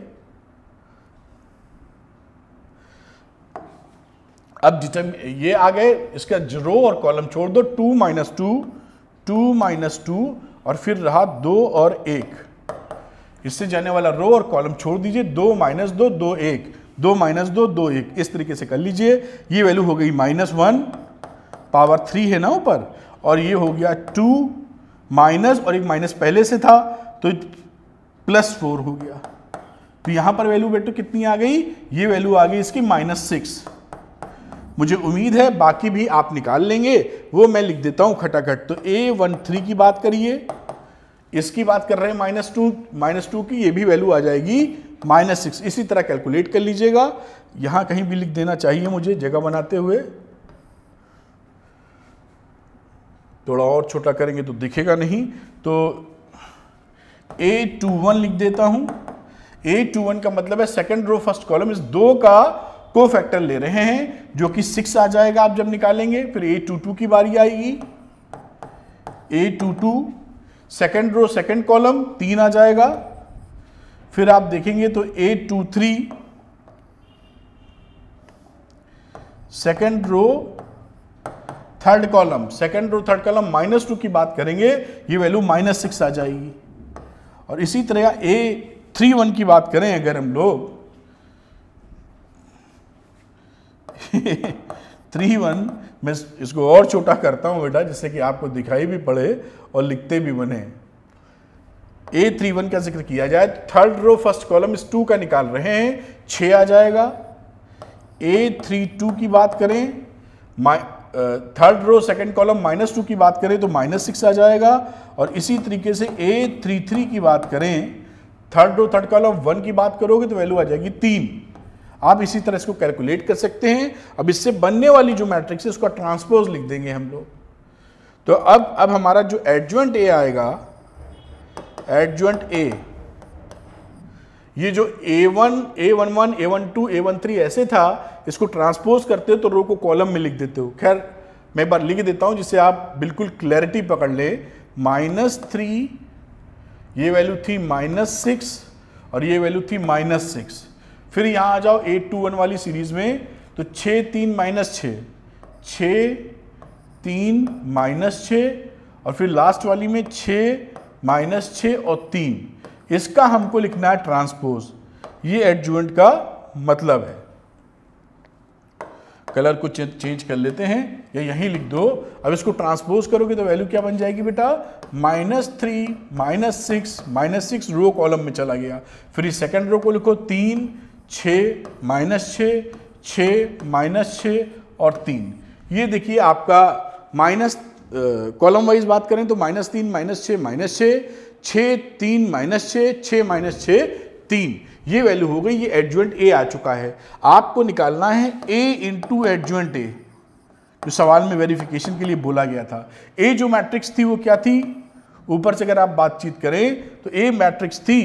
अब ये आ गए, इसका रो और कॉलम छोड़ दो, two minus two, two minus two, और फिर रहा दो और एक, इससे जाने वाला रो और कॉलम छोड़ दीजिए, दो माइनस दो, दो एक, दो माइनस दो, दो एक, इस तरीके से कर लीजिए। ये वैल्यू हो गई माइनस वन, पावर थ्री है ना ऊपर, और ये हो गया टू माइनस, और एक माइनस पहले से था तो प्लस फोर हो गया। तो यहां पर वैल्यू बेटो कितनी आ गई, ये वैल्यू आ गई इसकी माइनस सिक्स। मुझे उम्मीद है बाकी भी आप निकाल लेंगे, वो मैं लिख देता हूं खटाखट। तो ए वन थ्री की बात करिए, इसकी बात कर रहे हैं माइनस टू, माइनस टू की, ये भी वैल्यू आ जाएगी माइनस सिक्स। इसी तरह कैलकुलेट कर लीजिएगा, यहां कहीं भी लिख देना चाहिए मुझे जगह बनाते हुए, थोड़ा और छोटा करेंगे तो दिखेगा नहीं, तो ए टू वन लिख देता हूं। ए टू वन का मतलब है सेकंड रो फर्स्ट कॉलम, इस दो का कोफैक्टर ले रहे हैं जो कि सिक्स आ जाएगा आप जब निकालेंगे। फिर ए टू टू की बारी आएगी, A two two second row second column तीन आ जाएगा। फिर आप देखेंगे तो A two three second row third column, second row third column minus two की बात करेंगे, ये वैल्यू माइनस सिक्स आ जाएगी। और इसी तरह ए थ्री वन की बात करें अगर हम लोग थ्री वन, मैं इसको और छोटा करता हूं बेटा जिससे कि आपको दिखाई भी पड़े और लिखते भी बने। ए थ्री वन का जिक्र किया जाए, थर्ड रो फर्स्ट कॉलम इस टू का निकाल रहे हैं, छः आ जाएगा। ए थ्री टू की बात करें, third row second column minus two की बात करें तो माइनस सिक्स आ जाएगा। और इसी तरीके से ए थ्री थ्री की बात करें, third row third column one की बात करोगे तो वैल्यू आ जाएगी तीन। आप इसी तरह इसको कैलकुलेट कर सकते हैं। अब इससे बनने वाली जो मैट्रिक्स है उसका ट्रांसपोज लिख देंगे हम लोग। तो अब अब हमारा जो एडजॉइंट ए आएगा, एडजॉइंट ए, ये जो A one, A one one, A one two, A one three ऐसे था, इसको ट्रांसपोज करते हो तो रो को कॉलम में लिख देते हो। खैर मैं एक बार लिख देता हूं जिससे आप बिल्कुल क्लैरिटी पकड़ ले। माइनस थ्री ये वैल्यू थी माइनस सिक्स और ये वैल्यू थी माइनस सिक्स। फिर यहाँ आ जाओ एट टू वन वाली सीरीज में, तो छः तीन माइनस छः, छः तीन माइनस छः और फिर लास्ट वाली में छः माइनस छः और तीन। इसका हमको लिखना है ट्रांसपोज, ये एडजुएंट का मतलब है। कलर को चेंज कर लेते हैं या यहीं लिख दो। अब इसको ट्रांसपोज करोगे तो वैल्यू क्या बन जाएगी बेटा, minus three minus six, minus six row column में चला गया। फिर सेकंड रो को लिखो तीन, छः माइनस छः, छः माइनस छः और तीन। ये देखिए आपका माइनस कॉलम वाइज बात करें तो माइनस तीन माइनस छः माइनस छः, छः तीन माइनस छः, छः माइनस छः तीन। ये वैल्यू हो गई, ये एडजुएंट ए आ चुका है। आपको निकालना है ए इंटू एडजुएंट ए, जो सवाल में वेरिफिकेशन के लिए बोला गया था। ए जो मैट्रिक्स थी वो क्या थी, ऊपर से अगर आप बातचीत करें तो ए मैट्रिक्स थी,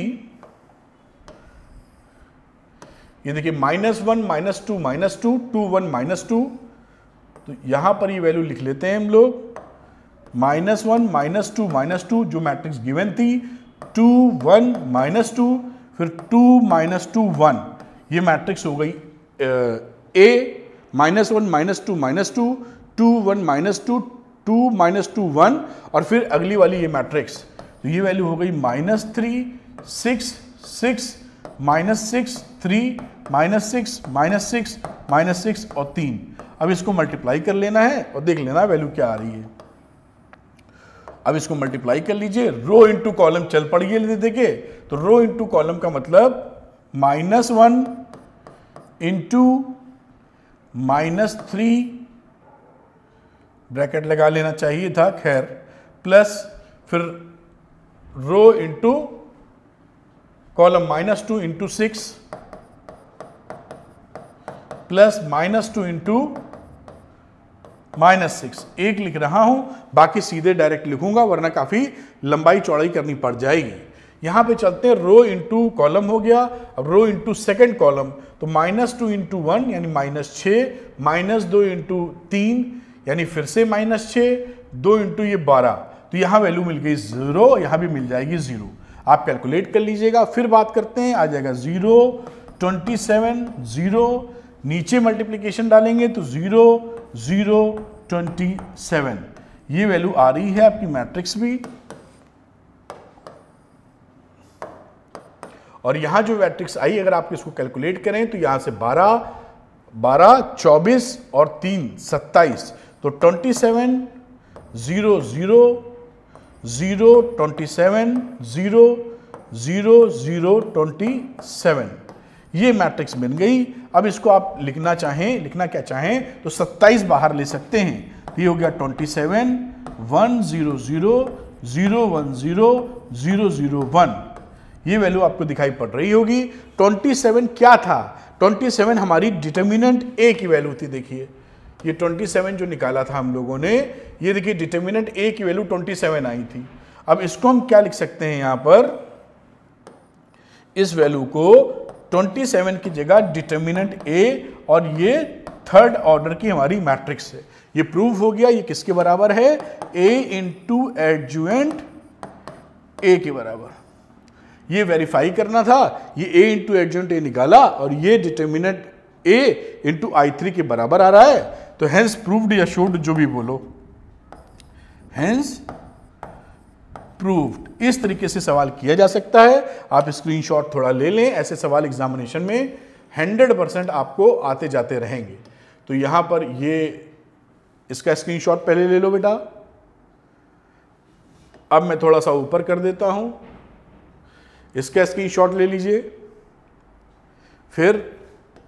ये देखिए minus one minus two minus two, two one minus two. तो यहां पर ये वैल्यू लिख लेते हैं हम लोग, minus one minus two minus two जो मैट्रिक्स गिवन थी, टू वन माइनस टू, फिर टू माइनस टू वन। ये मैट्रिक्स हो गई A, minus one minus two minus two, two one minus two, two minus two one और फिर अगली वाली ये मैट्रिक्स। तो ये वैल्यू हो गई minus three six six minus six three minus six minus six minus six और तीन। अब इसको मल्टीप्लाई कर लेना है और देख लेना वैल्यू क्या आ रही है। अब इसको मल्टीप्लाई कर लीजिए, रो इंटू कॉलम चल पड़िए। देखिए तो रो इंटू कॉलम का मतलब minus one into minus three, bracket लगा लेना चाहिए था खैर, प्लस फिर row into column minus two into six plus minus two into minus six. एक लिख रहा हूं, बाकी सीधे डायरेक्ट लिखूंगा वरना काफी लंबाई चौड़ाई करनी पड़ जाएगी। यहां पे चलते हैं, रो इंटू कॉलम हो गया, अब रो इंटू सेकेंड कॉलम, तो माइनस टू इंटू वन यानी माइनस छः, माइनस दो इंटू तीन यानी फिर से माइनस छः, दो इंटू ये बारह। तो यहां वैल्यू मिल गई जीरो, यहां भी मिल जाएगी जीरो। आप कैलकुलेट कर लीजिएगा, फिर बात करते हैं, आ जाएगा जीरो, ट्वेंटी सेवन, जीरो, नीचे मल्टीप्लीकेशन डालेंगे तो जीरो जीरो ट्वेंटी सेवन। ये वैल्यू आ रही है आपकी मैट्रिक्स भी। और यहां जो मैट्रिक्स आई अगर आप इसको कैलकुलेट करें तो यहां से बारह, बारह, चौबीस और तीन सत्ताईस, तो twenty seven, zero zero, zero twenty seven, zero zero zero twenty seven. ये मैट्रिक्स बन गई। अब इसको आप लिखना चाहें, लिखना क्या चाहें तो सत्ताईस बाहर ले सकते हैं। ये हो गया twenty seven, one zero zero, zero one zero, zero zero one. ये वैल्यू आपको दिखाई पड़ रही होगी। ट्वेंटी सेवन क्या था, ट्वेंटी सेवन हमारी डिटर्मिनेंट ए की वैल्यू थी। देखिए ये ट्वेंटी सेवन जो निकाला था हम लोगों ने, ये देखिए डिटर्मिनेंट ए की वैल्यू ट्वेंटी सेवन आई थी। अब इसको हम क्या लिख सकते हैं, यहां पर इस वैल्यू को ट्वेंटी सेवन की जगह डिटर्मिनेंट ए, और ये थर्ड ऑर्डर की हमारी मैट्रिक्स है। ये प्रूव हो गया। ये किसके बराबर है, ए इंटू एडजुएंट ए के बराबर। ये वेरीफाई करना था, ये ए इंटू एडजुएंट ए निकाला और ये determinant A into I three के बराबर आ रहा है। तो हेंस प्रूव्ड या शोड जो भी बोलो, हेंस प्रूव्ड। इस तरीके से सवाल किया जा सकता है। आप स्क्रीनशॉट थोड़ा ले लें, ऐसे सवाल एग्जामिनेशन में हंड्रेड परसेंट आपको आते जाते रहेंगे। तो यहां पर ये इसका स्क्रीनशॉट पहले ले लो बेटा। अब मैं थोड़ा सा ऊपर कर देता हूं, इसका स्क्रीनशॉट ले लीजिए। फिर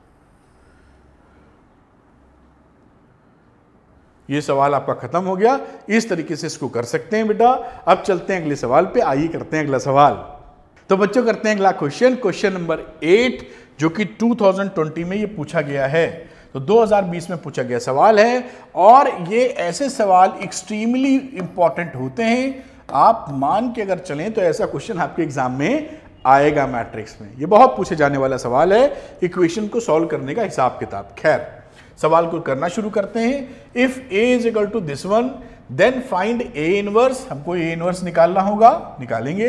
ये सवाल आपका खत्म हो गया। इस तरीके से इसको कर सकते हैं बेटा। अब चलते हैं अगले सवाल पे। आइए करते हैं अगला सवाल। तो बच्चों करते हैं अगला क्वेश्चन, क्वेश्चन नंबर एट, जो कि टू थाउजेंड ट्वेंटी में ये पूछा गया है। तो दो हज़ार बीस में पूछा गया सवाल है और ये ऐसे सवाल एक्सट्रीमली इंपॉर्टेंट होते हैं। आप मान के अगर चलें तो ऐसा क्वेश्चन आपके एग्जाम में आएगा मैट्रिक्स में। ये बहुत पूछे जाने वाला सवाल है, इक्वेशन को सॉल्व करने का हिसाब किताब। खैर सवाल को करना शुरू करते हैं। If A is equal to this one then find A inverse. हमको ए इनवर्स निकालना होगा, निकालेंगे।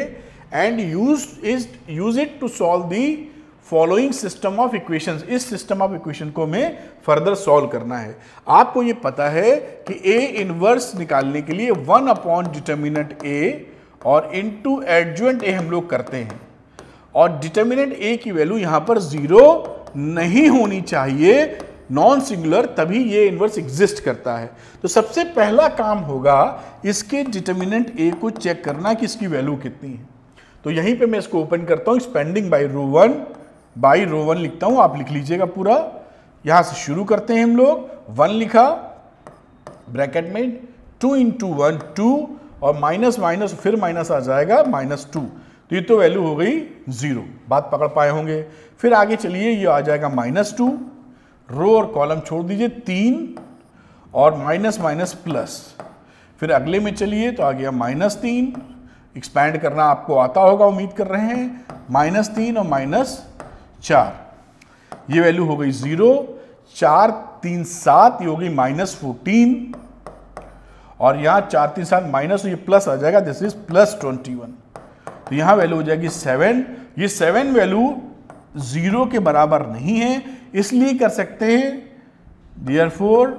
And use is use it to solve the following system of equations. इस सिस्टम ऑफ इक्वेशन को हमें फर्दर सॉल्व करना है। आपको ये पता है कि ए इनवर्स निकालने के लिए वन अपॉन डिटर्मिनेंट ए और इनटू एडजॉइंट ए हम लोग करते हैं, और डिटर्मिनेंट ए की वैल्यू यहां पर जीरो नहीं होनी चाहिए, नॉन सिंगुलर, तभी ये इनवर्स एग्जिस्ट करता है। तो सबसे पहला काम होगा इसके डिटर्मिनेंट ए को चेक करना कि इसकी वैल्यू कितनी है। तो यहीं पे मैं इसको ओपन करता हूं, expanding by row one, by row one लिखता हूं, आप लिख लीजिएगा पूरा। यहां से शुरू करते हैं हम लोग, वन लिखा ब्रैकेट में, टू इंटू वन टू, और माइनस माइनस फिर माइनस आ जाएगा माइनस टू, तो ये तो वैल्यू हो गई जीरो। बात पकड़ पाए होंगे। फिर आगे चलिए, ये आ जाएगा माइनस टू, रो और कॉलम छोड़ दीजिए, तीन और माइनस माइनस प्लस। फिर अगले में चलिए तो आ गया माइनस तीन, एक्सपैंड करना आपको आता होगा उम्मीद कर रहे हैं, माइनस तीन और माइनस चार, ये वैल्यू हो गई जीरो। चार तीन सात, ये हो गई माइनस फोर्टीन, और यहां चार तीन सात माइनस, ये प्लस आ जाएगा, this is plus twenty one. तो यहां वैल्यू हो जाएगी सेवन। ये सेवन वैल्यू जीरो के बराबर नहीं है, इसलिए कर सकते हैं देयरफॉर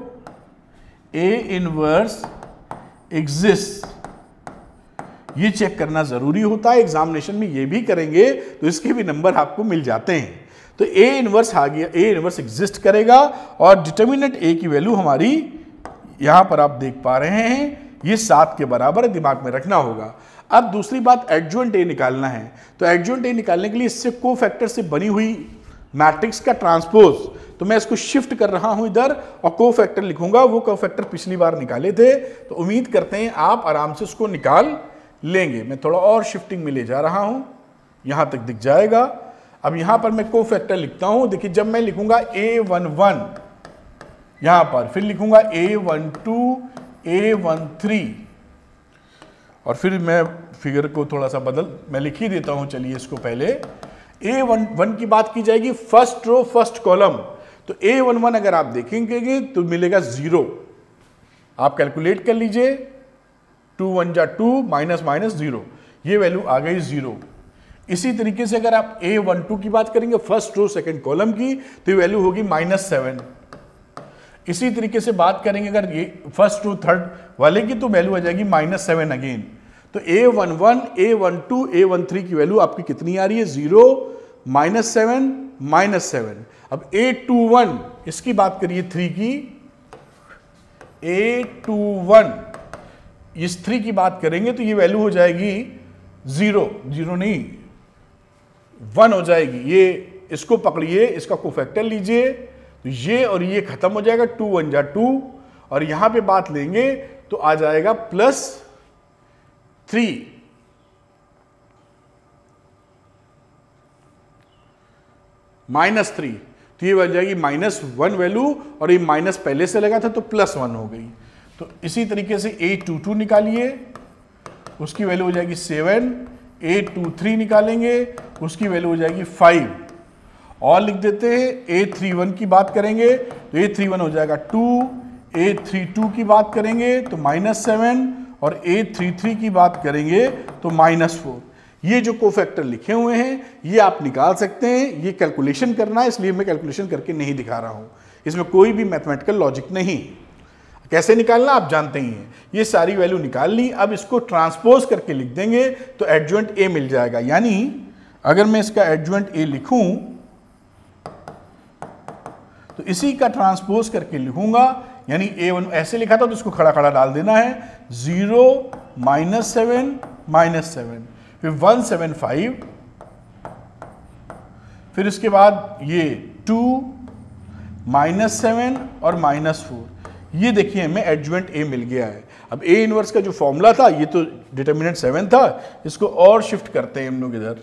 ए इनवर्स एग्जिस्ट। ये चेक करना जरूरी होता है, एग्जामिनेशन में ये भी करेंगे तो इसके भी नंबर आपको मिल जाते हैं। तो ए इनवर्स आ गया, ए इनवर्स एग्जिस्ट करेगा, और डिटर्मिनेंट ए की वैल्यू हमारी यहां पर आप देख पा रहे हैं, ये सात के बराबर है, दिमाग में रखना होगा। अब दूसरी बात, एडजॉइंट ए निकालना है। तो एडजॉइंट ए निकालने के लिए इससे कोफैक्टर से बनी हुई मैट्रिक्स का ट्रांसपोज, तो मैं इसको शिफ्ट कर रहा हूं इधर और कोफैक्टर लिखूंगा। वो कोफैक्टर पिछली बार निकाले थे, तो उम्मीद करते हैं आप आराम से उसको निकाल लेंगे। मैं थोड़ा और शिफ्टिंग में ले जा रहा हूं, यहां तक दिख जाएगा। अब यहां पर मैं कोफैक्टर लिखता हूं। देखिए, जब मैं लिखूंगा ए वन वन यहां पर, फिर लिखूंगा A one two, A one three, और फिर मैं फिगर को थोड़ा सा बदल मैं लिख ही देता हूं। चलिए इसको पहले ए वन वन की बात की जाएगी, फर्स्ट रो फर्स्ट कॉलम। तो ए वन वन अगर आप देखेंगे तो मिलेगा जीरो। आप कैलकुलेट कर लीजिए, टू वन जा टू, माइनस माइनस जीरो, ये वैल्यू आ गई जीरो। इसी तरीके से अगर आप ए वन टू की बात करेंगे फर्स्ट रो सेकंड कॉलम की, तो ये वैल्यू होगी माइनस सेवन। इसी तरीके से बात करेंगे अगर ये फर्स्ट रो थर्ड वाले की, तो वैल्यू आ जाएगी माइनस सेवन अगेन। तो A one one, A one two, A one three की वैल्यू आपकी कितनी आ रही है? Zero, minus seven, minus seven. अब ए टू वन, इसकी बात करिए थ्री की, ए टू वन, इस थ्री की बात करेंगे तो ये वैल्यू हो जाएगी जीरो, जीरो नहीं वन हो जाएगी। ये इसको पकड़िए, इसका कोफैक्टर लीजिए, तो ये और ये खत्म हो जाएगा, टू वन जा टू, और यहां पे बात लेंगे तो आ जाएगा प्लस थ्री, माइनस थ्री, तो ये बन जाएगी माइनस वन वैल्यू, और ये माइनस पहले से लगा था तो प्लस वन हो गई। तो इसी तरीके से ए टू टू निकालिए, उसकी वैल्यू हो जाएगी सेवन। ए टू थ्री निकालेंगे, उसकी वैल्यू हो जाएगी फाइव। और लिख देते हैं ए थ्री वन की बात करेंगे तो ए थ्री वन हो जाएगा टू, ए थ्री टू की बात करेंगे तो माइनस सेवन, और ए थ्री थ्री की बात करेंगे तो माइनस फोर। ये जो कोफैक्टर लिखे हुए हैं ये आप निकाल सकते हैं। ये कैलकुलेशन करना है, इसलिए मैं कैलकुलेशन करके नहीं दिखा रहा हूं, इसमें कोई भी मैथमेटिकल लॉजिक नहीं। कैसे निकालना आप जानते ही हैं। ये सारी वैल्यू निकाल ली, अब इसको ट्रांसपोज करके लिख देंगे तो एडजॉइंट ए मिल जाएगा। यानी अगर मैं इसका एडजॉइंट ए लिखूं तो इसी का ट्रांसपोज करके लिखूंगा, यानी ए वन ऐसे लिखा था तो इसको खड़ा खड़ा डाल देना है, zero, minus seven, minus seven, फिर वन सेवन फाइव, फिर इसके बाद ये टू, माइनस सेवन और माइनस फोर। ये देखिए हमें एडजॉइंट ए मिल गया है। अब ए इनवर्स का जो फॉर्मूला था, ये तो डिटर्मिनेंट सेवन था, इसको और शिफ्ट करते हैं हम लोग इधर।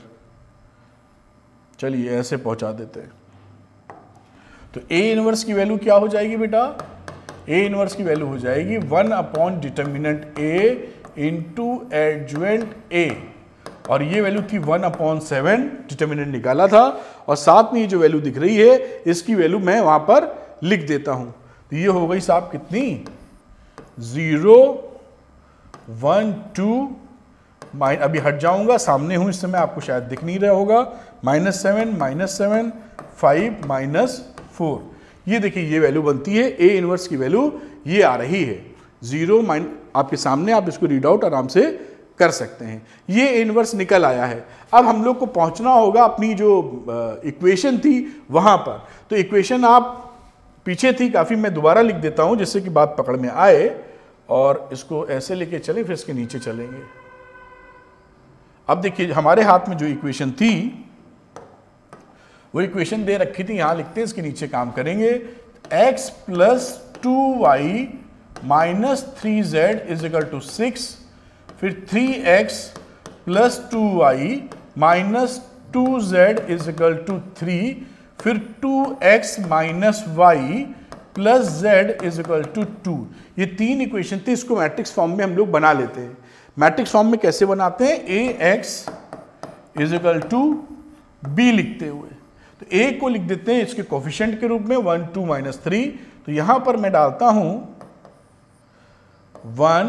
चलिए ऐसे पहुंचा देते हैं। तो ए इनवर्स की वैल्यू क्या हो जाएगी बेटा? ए इनवर्स की वैल्यू हो जाएगी one upon determinant A into adjoint A, और ये वैल्यू थी वन अपॉन सेवन, डिटर्मिनेंट निकाला था, और साथ में ये जो वैल्यू दिख रही है इसकी वैल्यू मैं वहां पर लिख देता हूं। तो ये हो गई साहब कितनी? जीरो, वन, टू, माइन अभी हट जाऊंगा, सामने हूं इस समय, आपको शायद दिख नहीं रहा होगा। Minus seven, minus seven, five, minus four, ये देखिए ये वैल्यू बनती है। ए इनवर्स की वैल्यू ये आ रही है जीरो माइन, आपके सामने, आप इसको रीड आउट आराम से कर सकते हैं। ये ए इनवर्स निकल आया है। अब हम लोग को पहुंचना होगा अपनी जो इक्वेशन थी वहां पर। तो इक्वेशन आप पीछे थी काफी, मैं दोबारा लिख देता हूं जिससे कि बात पकड़ में आए, और इसको ऐसे लेके चले, फिर इसके नीचे चलेंगे। अब देखिए हमारे हाथ में जो इक्वेशन थी वो इक्वेशन दे रखी थी, यहां लिखते हैं, इसके नीचे काम करेंगे। x plus two y minus three z is equal to six, फिर three x plus two y minus two z is equal to three, फिर two x minus y plus z is equal to two. ये तीन equation थी, इसको matrix form में हम लोग बना लेते हैं। मैट्रिक्स फॉर्म में कैसे बनाते हैं? A x is equal to B लिखते हुए, तो ए को लिख देते हैं इसके कोफिशिएंट के रूप में वन, टू, माइनस थ्री। तो यहां पर मैं डालता हूं one,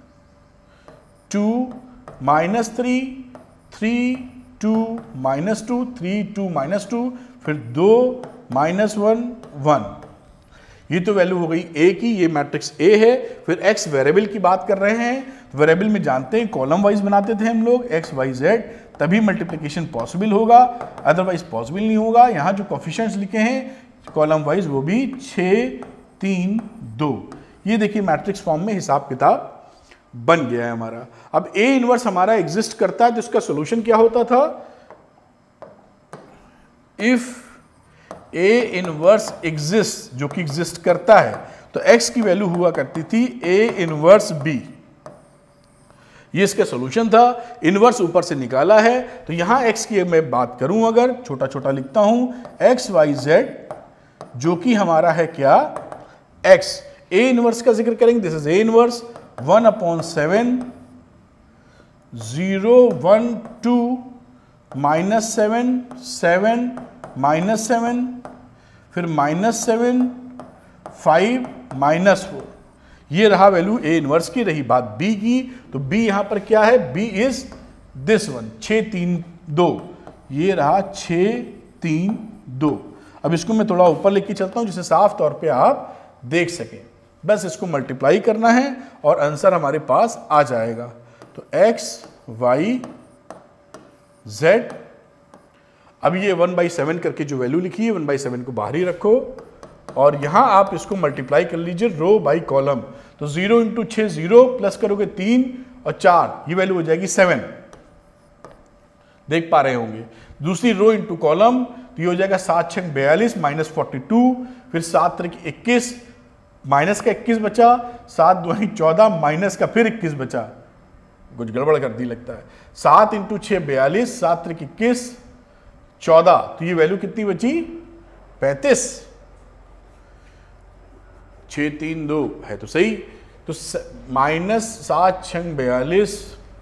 two, minus three, three, two, minus two, three, two, minus two, फिर दो, माइनस वन, वन। ये तो वैल्यू हो गई ए की, ये मैट्रिक्स ए है। फिर एक्स वेरिएबल की बात कर रहे हैं, तो वेरिएबल में जानते हैं कॉलम वाइज बनाते थे हम लोग, एक्स वाई जेड, तभी मल्टीप्लिकेशन पॉसिबल होगा, अदरवाइज पॉसिबल नहीं होगा। यहाँ जो कोफिशिएंट्स लिखे हैं कॉलम वाइज वो भी छः, तीन, दो। ये देखिए मैट्रिक्स फॉर्म में हिसाब किताब बन गया है हमारा। अब ए इनवर्स हमारा एग्जिस्ट करता है, तो इसका सोल्यूशन क्या होता था? इफ ए इनवर्स एग्जिस्ट, जो कि एग्जिस्ट करता है, तो एक्स की वैल्यू हुआ करती थी ए इनवर्स बी। ये इसका सॉल्यूशन था। इनवर्स ऊपर से निकाला है, तो यहां एक्स की मैं बात करूं, अगर छोटा छोटा लिखता हूं, एक्स वाई जेड, जो कि हमारा है क्या? एक्स। ए इनवर्स का जिक्र करेंगे, this is A inverse, one upon seven, zero, one, two, minus seven, seven, minus seven, फिर minus seven, five, minus four. ये रहा वैल्यू ए इनवर्स की। रही बात बी की, तो बी यहां पर क्या है? बी इज दिस वन, छः, तीन, दो। ये रहा छः, तीन, दो। अब इसको मैं थोड़ा ऊपर लेके चलता हूं जिससे साफ तौर पे आप देख सकें। बस इसको मल्टीप्लाई करना है और आंसर हमारे पास आ जाएगा। तो एक्स, वाई, जेड। अब ये वन बाई सेवन करके जो वैल्यू लिखी है, वन बाई सेवन को बाहर ही रखो, और यहां आप इसको मल्टीप्लाई कर लीजिए रो बाई कॉलम। तो जीरो इंटू छः जीरो, प्लस करोगे तीन और चार, ये वैल्यू हो जाएगी सेवन। देख पा रहे होंगे। दूसरी रो इंटू कॉलम, तो ये हो जाएगा सात छः बयालीस, माइनस फोर्टी टू, फिर सात तरह की इक्कीस, माइनस का इक्कीस बचा, सात दो चौदह, माइनस का फिर इक्कीस बचा, कुछ गड़बड़ कर दी लगता है। सात इंटू छः बयालीस, सात तरह की इक्कीस, चौदह, तो ये वैल्यू कितनी बची? पैंतीस। छः, तीन, दो है तो सही। तो माइनस सात छंग बयालीस,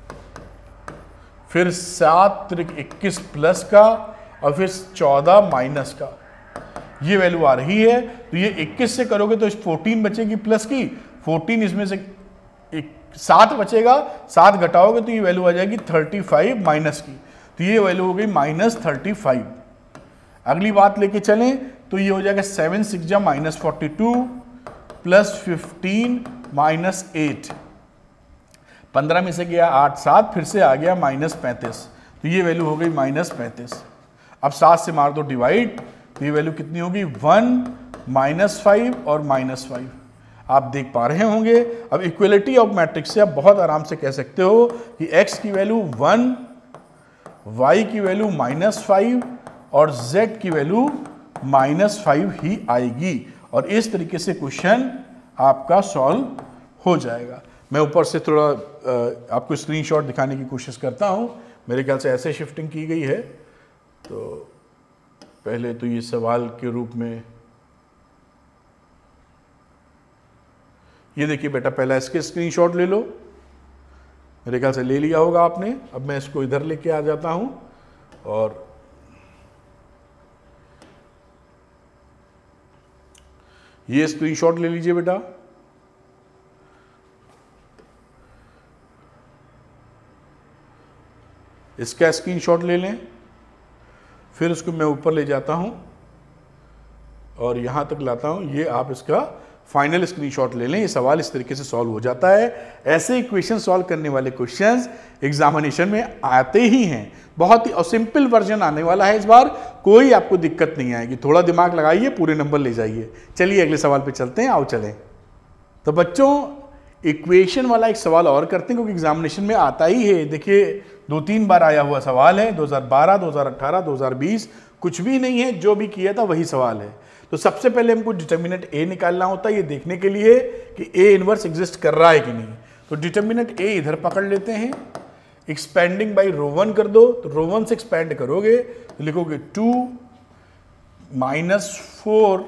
फिर सात त्रिक इक्कीस प्लस का, और फिर चौदह माइनस का, ये वैल्यू आ रही है। तो ये इक्कीस से करोगे तो चौदह बचेगी प्लस की, चौदह इसमें से सात बचेगा, सात घटाओगे तो ये वैल्यू आ जाएगी पैंतीस माइनस की, तो ये वैल्यू हो गई माइनस थर्टी फाइव। अगली बात लेके चलें तो ये हो जाएगा सेवन सिक्स जा minus forty two plus fifteen minus eight, पंद्रह में से गया आठ, सात, फिर से आ गया माइनस पैंतीस, तो ये वैल्यू हो गई माइनस पैंतीस। अब सात से मार दो डिवाइड, तो ये वैल्यू कितनी होगी? वन, माइनस फाइव और माइनस फाइव। आप देख पा रहे होंगे। अब इक्वलिटी ऑफ मैट्रिक्स से आप बहुत आराम से कह सकते हो कि x की वैल्यू वन, y की वैल्यू माइनस फाइव और z की वैल्यू माइनस फाइव ही आएगी, और इस तरीके से क्वेश्चन आपका सॉल्व हो जाएगा। मैं ऊपर से थोड़ा आपको स्क्रीनशॉट दिखाने की कोशिश करता हूं। मेरे ख्याल से ऐसे शिफ्टिंग की गई है। तो पहले तो ये सवाल के रूप में, ये देखिए बेटा, पहला इसके स्क्रीनशॉट ले लो, मेरे ख्याल से ले लिया होगा आपने। अब मैं इसको इधर लेके आ जाता हूं, और ये स्क्रीनशॉट ले लीजिए बेटा। इसका स्क्रीनशॉट ले लें, फिर उसको मैं ऊपर ले जाता हूं और यहां तक लाता हूं। ये आप इसका फाइनल स्क्रीनशॉट ले लें। ये सवाल इस तरीके से सॉल्व हो जाता है। ऐसे इक्वेशन सॉल्व करने वाले क्वेश्चंस एग्जामिनेशन में आते ही हैं। बहुत ही और सिंपल वर्जन आने वाला है इस बार, कोई आपको दिक्कत नहीं आएगी। थोड़ा दिमाग लगाइए, पूरे नंबर ले जाइए। चलिए अगले सवाल पे चलते हैं, आओ चलें। तो बच्चों इक्वेशन वाला एक सवाल और करते हैं, क्योंकि एग्जामिनेशन में आता ही है। देखिए दो तीन बार आया हुआ सवाल है, दो हज़ार बारह, दो हज़ार अठारह, दो हज़ार बीस, कुछ भी नहीं है, जो भी किया था वही सवाल है। तो सबसे पहले हमको डिटर्मिनेंट ए निकालना होता है, ये देखने के लिए कि ए इनवर्स एग्जिस्ट कर रहा है कि नहीं। तो डिटर्मिनेंट ए इधर पकड़ लेते हैं, एक्सपेंडिंग बाई रो वन कर दो। तो रो वन से एक्सपेंड करोगे तो लिखोगे टू माइनस फोर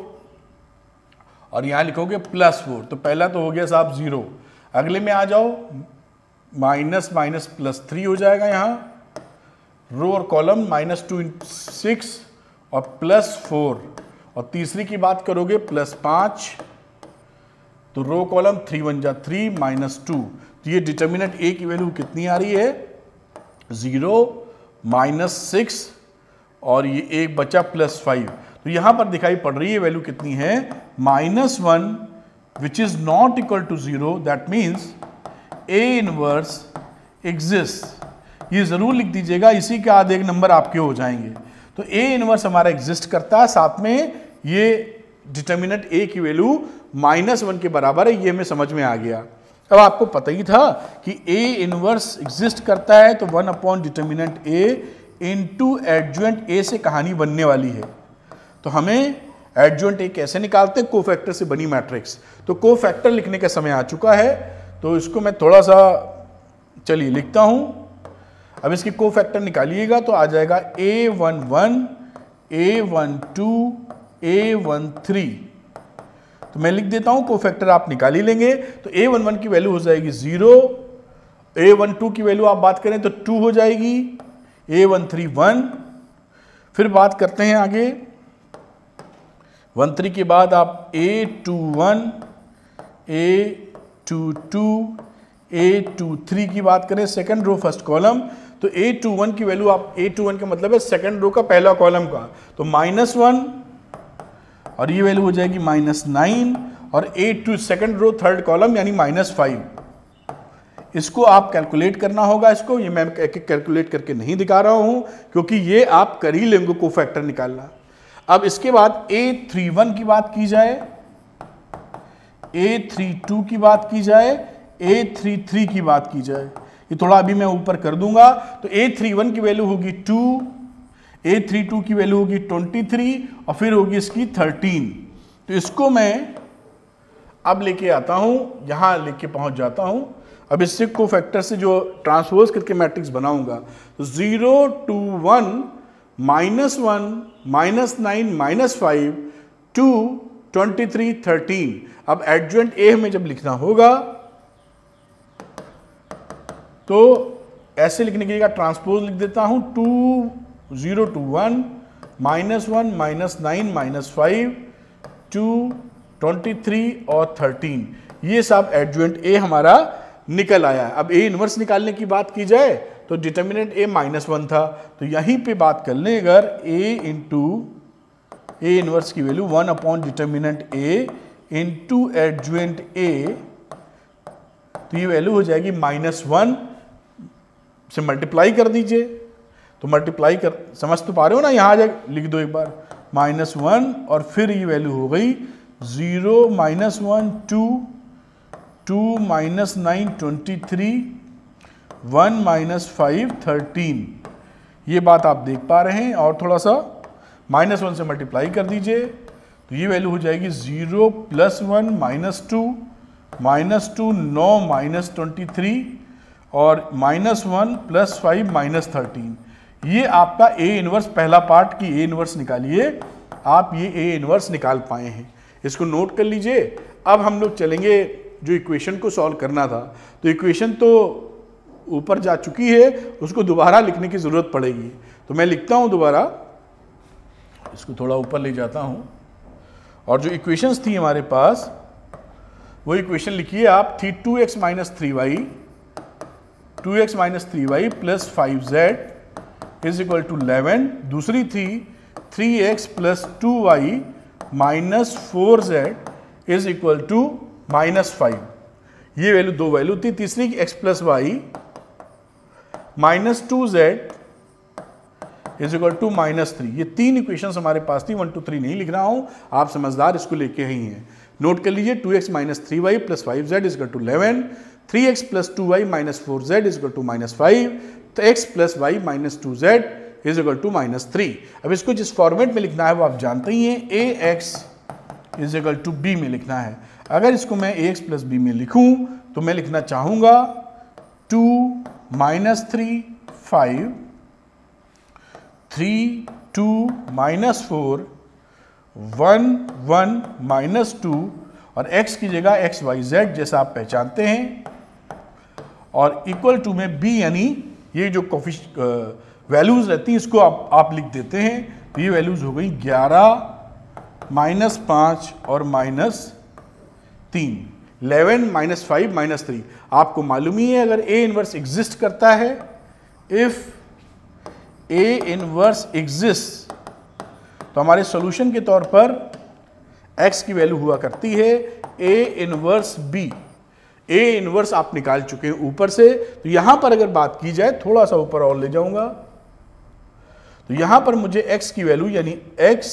और यहां लिखोगे प्लस फोर। तो पहला तो हो गया साहब जीरो। अगले में आ जाओ, माइनस माइनस प्लस थ्री हो जाएगा। यहां रो और column minus two into six और प्लस फोर, और तीसरी की बात करोगे प्लस पांच। तो रो कॉलम थ्री वन जा थ्री माइनस टू। तो ये डिटर्मिनेंट ए की वैल्यू कितनी आ रही है, जीरो माइनस सिक्स और ये एक बचा प्लस फाइव। तो यहां पर दिखाई पड़ रही है वैल्यू कितनी है, minus one, which is not equal to zero. That means A inverse exist. ये जरूर लिख दीजिएगा, इसी के आधे एक नंबर आपके हो जाएंगे। तो ए इनवर्स हमारा एग्जिस्ट करता है, साथ में ये डिटर्मिनेंट ए की वैल्यू माइनस वन के बराबर है। ये हमें समझ में आ गया। अब आपको पता ही था कि ए इनवर्स एग्जिस्ट करता है, तो one upon determinant A into adjoint A से कहानी बनने वाली है। तो हमें एडजॉइंट ए कैसे निकालते हैं, कोफैक्टर से बनी मैट्रिक्स। तो कोफैक्टर लिखने का समय आ चुका है, तो इसको मैं थोड़ा सा चलिए लिखता हूं। अब इसकी कोफैक्टर निकालिएगा तो आ जाएगा A one one, A one two, A one three. तो मैं लिख देता हूं, कोफैक्टर आप निकाल ही लेंगे। तो ए वन वन की वैल्यू हो जाएगी जीरो, ए वन टू की वैल्यू आप बात करें तो टू हो जाएगी, ए वन थ्री वन। फिर बात करते हैं आगे, वन थ्री के बाद आप A two one, A two two, A two three की बात करें, सेकंड रो फर्स्ट कॉलम। तो ए टू वन की वैल्यू आप, ए टू वन का मतलब है सेकंड रो का पहला कॉलम का, तो माइनस वन और ये वैल्यू हो जाएगी माइनस नाइन, और A two second row third column यानी माइनस फाइव। इसको आप कैलकुलेट करना होगा। इसको ये मैं एक एक कैलकुलेट करके नहीं दिखा रहा हूं, क्योंकि ये आप कर ही लेंगे कोफैक्टर निकालना। अब इसके बाद ए थ्री वन की बात की जाए, ए थ्री टू की बात की जाए, ए थ्री थ्री की बात की जाए, ये थोड़ा अभी मैं ऊपर कर दूंगा। तो ए थ्री वन की वैल्यू होगी टू, ए थ्री टू की वैल्यू होगी ट्वेंटी थ्री और फिर होगी इसकी थर्टीन। तो इसको मैं अब लेके आता हूं, यहां लेके पहुंच जाता हूं। अब इससे कोफैक्टर से जो ट्रांसपोज करके मैट्रिक्स बनाऊंगा, तो zero two one minus one minus nine minus five two twenty three thirteen. अब एडजॉइंट ए हमें जब लिखना होगा तो ऐसे लिखने के लिए ट्रांसपोज लिख देता हूं, two zero two one minus one minus nine minus five two twenty three और थर्टीन। ये सब एडजॉइंट ए हमारा निकल आया। अब ए इनवर्स निकालने की बात की जाए तो डिटर्मिनेंट ए माइनस वन था, तो यहीं पे बात कर लें अगर ए इंटू ए इनवर्स की value one upon determinant A into adjoint A, तो ये वैल्यू हो जाएगी माइनस वन से मल्टीप्लाई कर दीजिए। तो मल्टीप्लाई कर, समझ तो पा रहे हो ना, यहां जाके लिख दो एक बार माइनस वन और फिर ये वैल्यू हो गई zero minus one two, two minus nine twenty three, one minus five thirteen. ये बात आप देख पा रहे हैं। और थोड़ा सा माइनस वन से मल्टीप्लाई कर दीजिए तो ये वैल्यू हो जाएगी zero plus one minus two, minus two नौ माइनस ट्वेंटी थ्री और minus one plus five minus thirteen. ये आपका ए इनवर्स पहला पार्ट की ए इनवर्स निकालिए। आप ये ए इनवर्स निकाल पाए हैं, इसको नोट कर लीजिए। अब हम लोग चलेंगे जो इक्वेशन को सॉल्व करना था। तो इक्वेशन तो ऊपर जा चुकी है, उसको दोबारा लिखने की जरूरत पड़ेगी। तो मैं लिखता हूं दोबारा, इसको थोड़ा ऊपर ले जाता हूं। और जो इक्वेशंस थी हमारे पास वो इक्वेशन लिखिए आप, थी two x minus three y, two x minus three y plus five z is equal to eleven, दूसरी थी three x plus two y minus four z is equal to minus five. ये value दो value थी। तीसरी x plus y minus two z is equal to minus three. ये तीन equation हमारे पास थी, वन टू थ्री नहीं लिख रहा हूं, आप समझदार इसको लेके ही हैं। नोट कर लीजिए, two x minus three y plus five z is equal to eleven, three x plus two y minus four z is equal to minus five, तो x plus y minus two z is equal to minus three. अब इसको जिस format में लिखना है वो आप जानते ही हैं, A x is equal to B में लिखना है। अगर इसको मैं ए एक्स प्लस बी में लिखूं तो मैं लिखना चाहूंगा two minus three five, three two minus four, one one minus two, और x की जगह एक्स वाई जेड जैसा आप पहचानते हैं, और इक्वल टू में b यानी ये जो कॉफिश वैल्यूज रहती हैं इसको आप, आप लिख देते हैं। तो ये वैल्यूज हो गई ग्यारह माइनस पाँच और माइनस तीन, eleven minus five minus three. आपको मालूम ही है अगर a इनवर्स एग्जिस्ट करता है, इफ A इनवर्स एग्जिस्ट, तो हमारे सॉल्यूशन के तौर पर x की वैल्यू हुआ करती है A inverse B। A inverse आप निकाल चुके हैं ऊपर से, तो यहां पर अगर बात की जाए, थोड़ा सा ऊपर और ले जाऊंगा, तो यहां पर मुझे x की वैल्यू यानी x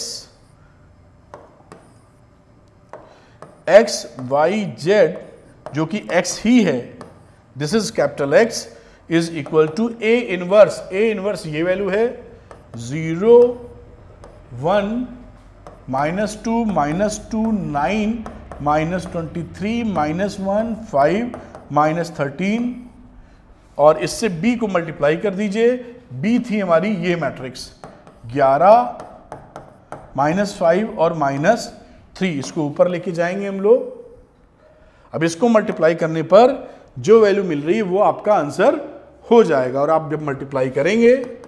x y z जो कि x ही है, this is capital X is equal to A inverse. A inverse ये वैल्यू है zero one minus two minus two nine minus twenty three minus one five minus thirteen, और इससे b को multiply कर दीजिए। b थी हमारी ये मैट्रिक्स ग्यारह माइनस फाइव और माइनस थ्री, इसको ऊपर लेके जाएंगे हम लोग। अब इसको मल्टीप्लाई करने पर जो वैल्यू मिल रही है वो आपका आंसर हो जाएगा, और आप जब मल्टीप्लाई करेंगे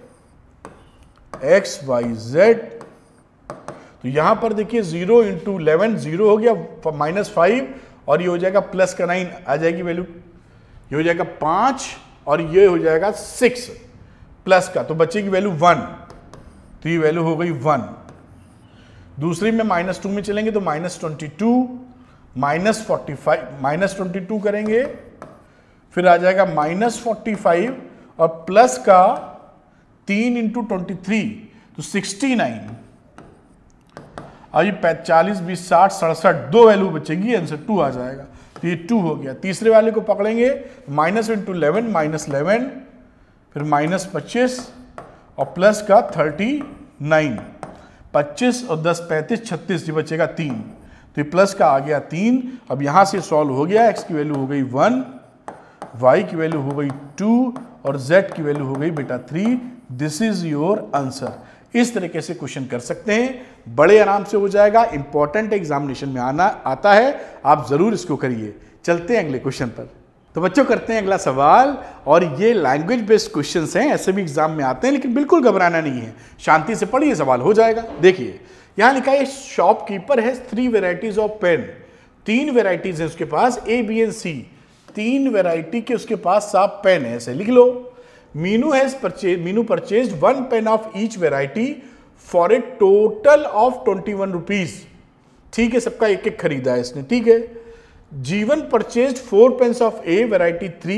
एक्स वाई जेड, तो यहां पर देखिए जीरो इंटू इलेवन जीरो हो गया, माइनस फाइव, और ये हो जाएगा प्लस का नाइन आ जाएगी वैल्यू, ये हो जाएगा पांच और ये हो जाएगा सिक्स प्लस का, तो बचेगी वैल्यू वन, तो ये वैल्यू हो गई वन। दूसरी में माइनस टू में चलेंगे तो minus twenty two minus forty five, minus twenty two करेंगे, फिर आ जाएगा माइनस फोर्टी फाइव और प्लस का तीन इंटू ट्वेंटी थ्री तो सिक्सटी नाइन, और ये पैंतालीस बीस साठ सड़सठ, दो वैल्यू बचेगी, आंसर टू आ जाएगा। तो ये टू हो गया। तीसरे वाले को पकड़ेंगे, minus into eleven minus eleven, फिर माइनस पच्चीस और प्लस का थर्टी नाइन, पच्चीस और दस पैंतीस छत्तीस, ये बचेगा तीन, तो ये प्लस का आ गया तीन। अब यहां से सॉल्व हो गया, एक्स की वैल्यू हो गई वन, y की वैल्यू हो गई टू और z की वैल्यू हो गई बेटा three. This is your answer. इस तरीके से क्वेश्चन कर सकते हैं, बड़े आराम से हो जाएगा। इंपॉर्टेंट एग्जामिनेशन में आना आता है, आप जरूर इसको करिए। चलते हैं अगले क्वेश्चन पर। तो बच्चों करते हैं अगला सवाल, और ये लैंग्वेज बेस्ड क्वेश्चंस हैं, ऐसे भी एग्जाम में आते हैं, लेकिन बिल्कुल घबराना नहीं है, शांति से पढ़िए, सवाल हो जाएगा। देखिए यहां लिखा है शॉपकीपर है थ्री वेराइटीज ऑफ पेन, तीन वेराइटीज है उसके पास, ए बी एंड सी, तीन वेराइटी के उसके पास साफ पेन है, ऐसे लिख लो। Meenu has purchase Meenu purchase one pen of each variety for a total of twenty one rupees. ठीक है, सबका एक एक खरीदा है इसने, ठीक है। Jeevan purchase four pens of A variety, three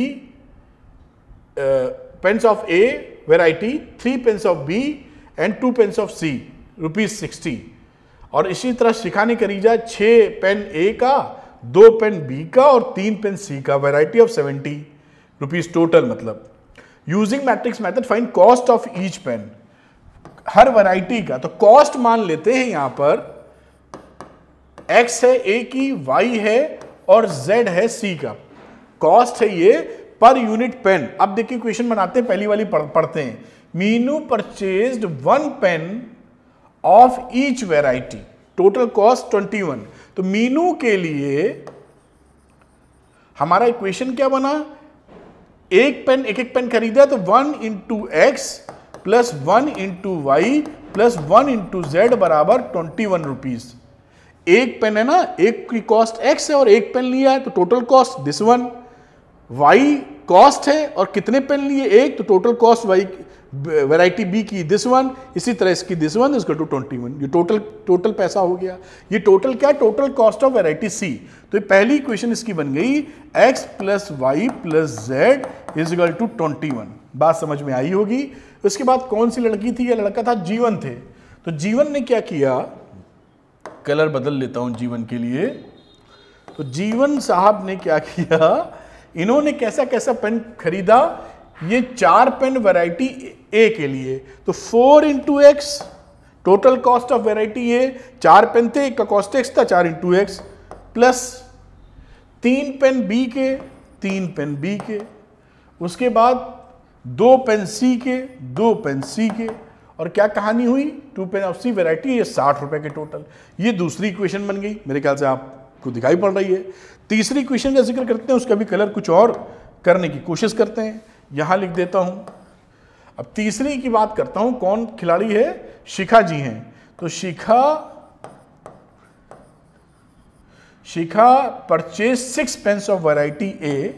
pens of A variety, three pens of B and two pens of C, rupees sixty. और इसी तरह शिखा ने खरीदा छह पेन ए का, दो पेन बी का और तीन पेन सी का, variety of seventy rupees total. मतलब using matrix method find cost of each pen, हर वैरायटी का। तो कॉस्ट मान लेते हैं यहां पर x है ए की, y है और z है सी का। कॉस्ट है ये पर यूनिट पेन। अब देखिए क्वेश्चन बनाते हैं, पहली वाली पढ़, पढ़ते हैं। Meenu purchased one pen of each variety, total cost twenty one. तो मीनू के लिए हमारा इक्वेशन क्या बना, एक पेन एक एक पेन खरीदा तो one into x plus one into y plus one into z बराबर ट्वेंटी वन रुपीज। एक पेन है ना, एक की कॉस्ट एक्स है और एक पेन लिया है तो total cost this one, y cost है और कितने पेन लिए, एक, तो total cost y variety B की दिस वन, इसी तरह इसकी this one is to twenty one. ये टोटल टोटल पैसा हो गया। ये टोटल क्या, total cost of variety C. तो ये पहली इक्वेशन इसकी बन गई x plus y plus z is equal to twenty one. बात समझ में आई होगी। उसके बाद कौन सी लड़की थी, या लड़का था, जीवन थे। तो जीवन ने क्या किया, कलर बदल लेता हूं जीवन के लिए। तो जीवन साहब ने क्या किया, इन्होंने कैसा कैसा पेन खरीदा, ये चार पेन वैरायटी ए के लिए, तो four into x total cost of variety A, चार पेन थे, एक का कॉस्ट एक्स था, चार इंटू एक्स, प्लस तीन पेन बी के, तीन पेन बी के, उसके बाद दो पेन सी के, दो पेन सी के, और क्या कहानी हुई, two pen of C variety, ये साठ रुपए के टोटल। ये दूसरी इक्वेशन बन गई, मेरे ख्याल से आपको दिखाई पड़ रही है। तीसरी इक्वेशन का जिक्र करते हैं, उसका भी कलर कुछ और करने की कोशिश करते हैं, यहां लिख देता हूं। अब तीसरी की बात करता हूं, कौन खिलाड़ी है, शिखा जी हैं। तो Shikha Shikha purchase six pens of variety A,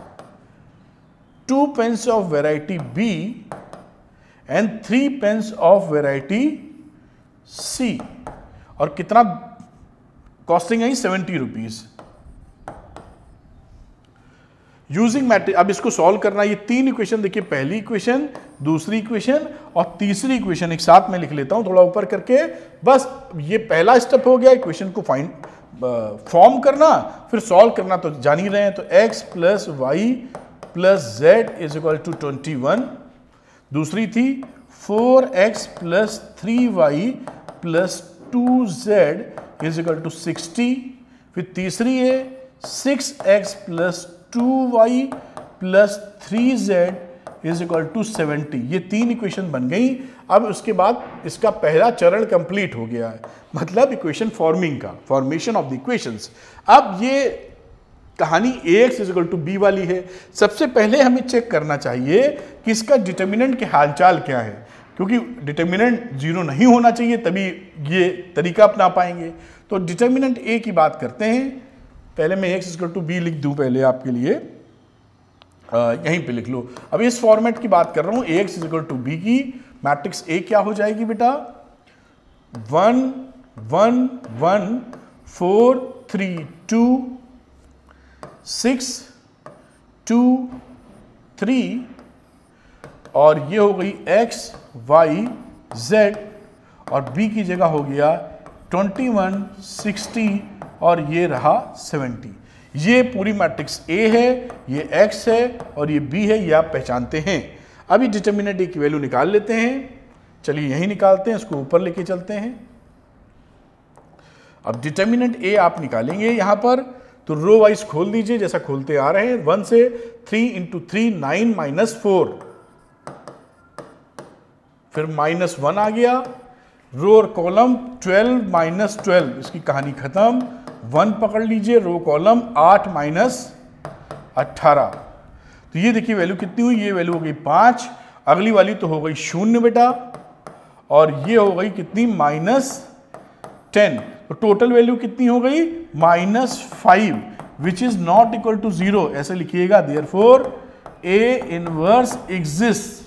two pens of variety B and three pens of variety C. और कितना कॉस्टिंग आई, सेवेंटी रुपीज। यूजिंग मैट्रिक्स, अब इसको सॉल्व करना, ये तीन इक्वेशन देखिए, पहली इक्वेशन, दूसरी इक्वेशन और तीसरी इक्वेशन एक साथ में लिख लेता हूं थोड़ा ऊपर करके। बस ये पहला स्टेप हो गया, इक्वेशन को फाइंड फॉर्म करना, फिर सॉल्व करना तो जान ही रहे हैं। तो x plus y plus z is equal to twenty one. दूसरी थी four x plus three y plus two z is equal to sixty. फिर तीसरी है six x plus two y plus three z is equal to seventy. ये तीन equation बन गई। अब उसके बाद इसका पहला चरण कंप्लीट हो गया है, मतलब इक्वेशन फॉर्मिंग का, फॉर्मेशन ऑफ द इक्वेशंस। अब ये कहानी ax is equal to B वाली है। सबसे पहले हमें चेक करना चाहिए कि इसका डिटर्मिनेंट के हालचाल क्या है, क्योंकि डिटर्मिनेंट जीरो नहीं होना चाहिए, तभी ये तरीका अपना पाएंगे। तो डिटर्मिनेंट a की बात करते हैं। पहले मैं x is equal to B लिख दूं पहले आपके लिए, आ, यहीं पे लिख लो। अब इस फॉर्मेट की बात कर रहा हूं, ax is equal to B की मैट्रिक्स A क्या हो जाएगी बेटा, one one one four three two six two three, और ये हो गई x y z, और b की जगह हो गया ट्वेंटी वन सिक्सटी, और ये रहा सेवेंटी। ये पूरी मैट्रिक्स A है, ये x है और ये b है, ये आप पहचानते हैं। अभी डिटर्मिनेंट A की वैल्यू निकाल लेते हैं। चलिए यही निकालते हैं, इसको ऊपर लेके चलते हैं। अब डिटर्मिनेंट A आप निकालेंगे यहां पर, तो रो वाइज खोल दीजिए जैसा खोलते आ रहे हैं। वन से three into three nine minus four, फिर माइनस वन आ गया। रो और कॉलम ट्वेल्व माइनस ट्वेल्व, इसकी कहानी खत्म। वन पकड़ लीजिए, रो कॉलम आठ माइनस अट्ठारह। तो ये देखिए वैल्यू कितनी हुई, ये वैल्यू हो गई पांच। अगली वाली तो हो गई शून्य बेटा, और ये हो गई कितनी, माइनस टेन। तो टोटल वैल्यू कितनी हो गई, minus five, which is not equal to zero. ऐसे लिखिएगा, देयरफॉर A इनवर्स एग्जिस्ट।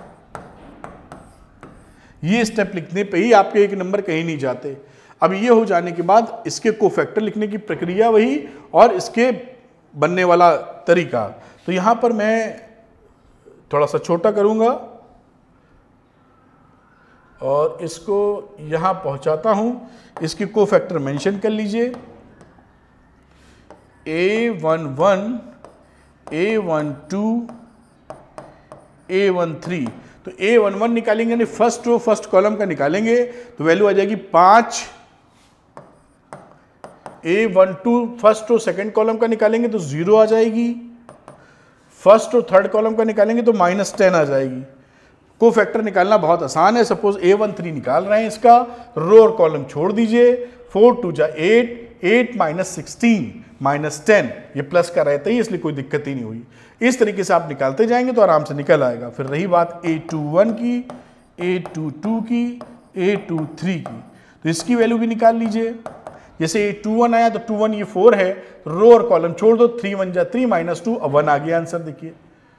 ये स्टेप लिखने पे ही आपके एक नंबर कहीं नहीं जाते। अब ये हो जाने के बाद इसके कोफैक्टर लिखने की प्रक्रिया वही, और इसके बनने वाला तरीका। तो यहां पर मैं थोड़ा सा छोटा करूंगा और इसको यहां पहुंचाता हूं। इसके कोफैक्टर मेंशन कर लीजिए, A one one, A one two, A one three. तो ए वन वन निकालेंगे, यानी फर्स्ट रो फर्स्ट कॉलम का निकालेंगे, तो वैल्यू आ जाएगी पांच। A one two first row second column का निकालेंगे तो जीरो आ जाएगी। फर्स्ट और थर्ड कॉलम का निकालेंगे तो माइनस टेन आ जाएगी। को फैक्टर निकालना बहुत आसान है। सपोज ए वन थ्री निकाल रहे हैं, इसका रो और कॉलम छोड़ दीजिए। फोर टू जा eight, eight minus sixteen minus ten, ये प्लस का रहता ही, इसलिए कोई दिक्कत ही नहीं हुई। इस तरीके से आप निकालते जाएंगे तो आराम से निकल आएगा। फिर रही बात ए टू वन की, ए टू टू की, ए टू थ्री की, तो इसकी वैल्यू भी निकाल लीजिए। जैसे ए टू वन आया तो टू वन ये फोर है, रो और कॉलम छोड़ दो, थ्री वन जा थ्री माइनस टू, अब वन आ गया आंसर। देखिए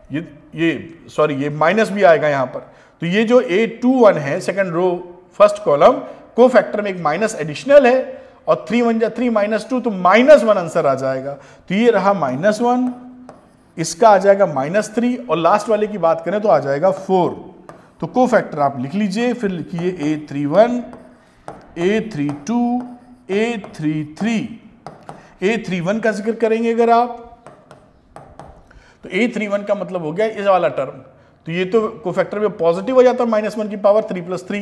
ये ये सॉरी ये माइनस भी आएगा यहाँ पर। तो ये जो ए टू वन है second row first column, cofactor में एक माइनस एडिशनल है और थ्री वन जा थ्री माइनस टू, तो माइनस वन आंसर आ जाएगा। तो ये रहा माइनस वन, इसका आ जाएगा माइनस थ्री, और लास्ट वाले की बात करें तो आ जाएगा फोर। तो को फैक्टर आप लिख लीजिए, फिर लिखिए A three one, A three two, A three three. A three one का जिक्र करेंगे अगर आप, तो ए थ्री वन का मतलब हो गया इस वाला टर्म। तो ये तो को फैक्टर में पॉजिटिव हो जाता है, माइनस वन की power three plus three,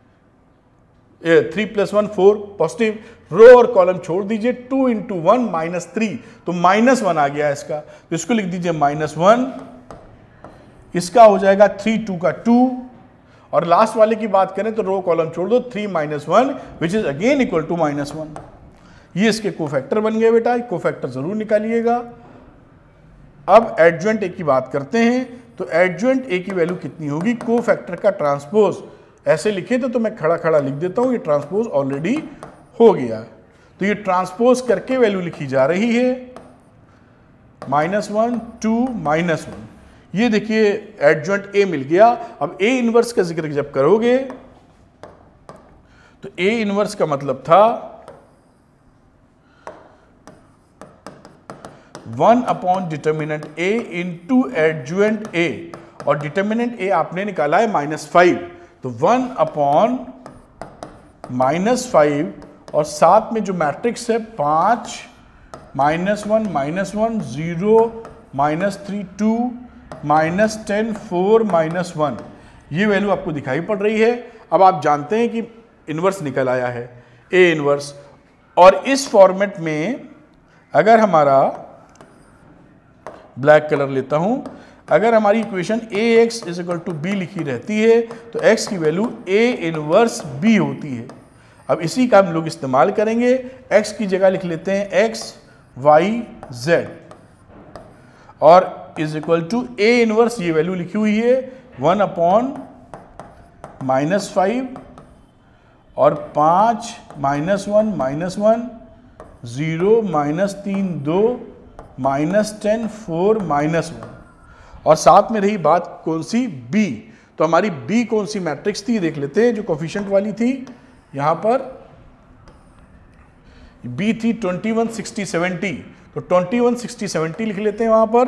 three plus one four positive. Row और कॉलम छोड़ दीजिए, two into one minus three, तो माइनस वन आ गया इसका। तो इसको लिख दीजिए माइनस वन, इसका हो जाएगा थ्री टू का टू, और लास्ट वाले की बात करें तो रो कॉलम छोड़ दो, three minus one which is again equal to minus one. ये इसके कोफैक्टर बन गए बेटा, कोफैक्टर जरूर निकालिएगा। अब एडजॉइंट ए की बात करते हैं, तो एडजॉइंट ए की वैल्यू कितनी होगी, कोफैक्टर का ट्रांसपोज। ऐसे लिखे तो, तो मैं खड़ा खड़ा लिख देता हूं, ये ट्रांसपोज ऑलरेडी हो गया। तो ये ट्रांसपोज करके वैल्यू लिखी जा रही है minus one two minus one. ये देखिए एडजॉइंट ए मिल गया। अब ए इनवर्स का जिक्र जब करोगे तो ए इनवर्स का मतलब था one upon determinant A into adjoint A, और डिटर्मिनेंट ए आपने निकाला है माइनस फाइव, तो वन अपॉन माइनस फाइव, और साथ में जो मैट्रिक्स है पांच minus one minus one zero minus three two minus ten four minus one, ये वैल्यू आपको दिखाई पड़ रही है। अब आप जानते हैं कि इनवर्स निकल आया है ए इनवर्स, और इस फॉर्मेट में अगर हमारा ब्लैक कलर लेता हूं, अगर हमारी equation A x is equal to B लिखी रहती है तो x की वैल्यू ए इनवर्स b होती है। अब इसी का हम लोग इस्तेमाल करेंगे, x की जगह लिख लेते हैं x y z, और is equal to A inverse, ये वैल्यू लिखी हुई है वन अपॉन माइनस फाइव और पाँच minus one minus one zero minus तीन दो minus ten four minus one, और साथ में रही बात कौन सी, b। तो हमारी b कौन सी मैट्रिक्स थी देख लेते हैं, जो कोफिशिएंट वाली थी। यहां पर b थी ट्वेंटी वन सिक्सटी सेवेंटी, तो ट्वेंटी वन सिक्सटी सेवेंटी लिख लेते हैं वहां पर।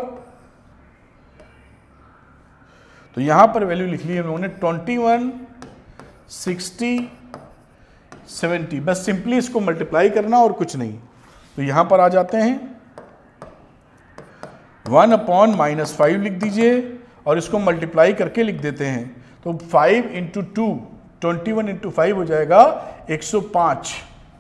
तो यहां पर वैल्यू लिख ली है हमने ट्वेंटी वन सिक्सटी सेवेंटी, बस सिंपली इसको मल्टीप्लाई करना और कुछ नहीं। तो यहां पर आ जाते हैं, वन अपॉन माइनस फाइव लिख दीजिए और इसको मल्टीप्लाई करके लिख देते हैं। तो five into two, twenty one into five हो जाएगा एक सौ पाँच,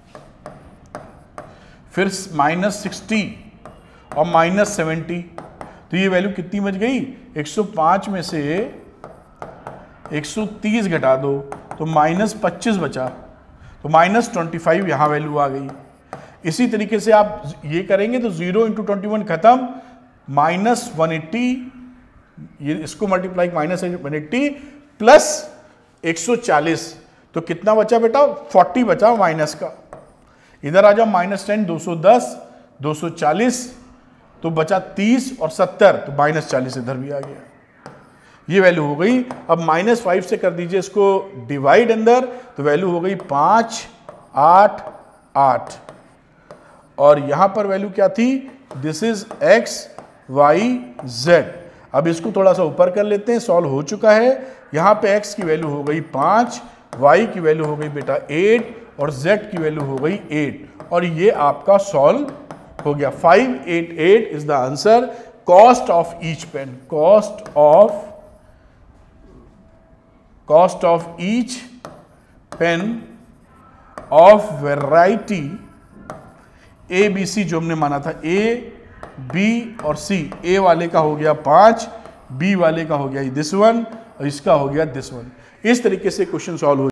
फिर माइनस सिक्सटी और माइनस सेवेंटी, तो ये वैल्यू कितनी बच गई, एक सौ पाँच में से एक सौ तीस घटा दो तो माइनस पच्चीस बचा, तो माइनस ट्वेंटी फाइव यहाँ वैल्यू आ गई। इसी तरीके से आप ये करेंगे तो जीरो इंटू ट्वेंटी वन खत्म, माइनस वन एट्टी, ये इसको multiply minus one eighty plus एक सौ चालीस, तो कितना बचा बेटा, चालीस बचा माइनस का। इधर आ जाओ, माइनस टेन दो सौ दस, दो सौ चालीस, तो बचा तीस और सत्तर, तो माइनस चालीस इधर भी आ गया। ये वैल्यू हो गई। अब माइनस फाइव से कर दीजिए इसको डिवाइड अंदर, तो वैल्यू हो गई पाँच आठ आठ, और यहां पर वैल्यू क्या थी, this is x y z. अब इसको थोड़ा सा ऊपर कर लेते हैं, सॉल्व हो चुका है। यहाँ पे x की वैल्यू हो गई पाँच, y की वैल्यू हो गई बेटा एट, और z की वैल्यू हो गई एट, और ये आपका सॉल्व हो गया। Five eight eight is the answer. Cost of each pen, cost of cost of each pen of variety A B C, जो हमने माना था ए बी और सी, ए वाले का हो गया पाँच, बी वाले का हो गया दिस वन, और इसका हो गया दिस वन। इस तरीके से क्वेश्चन सॉल्व हो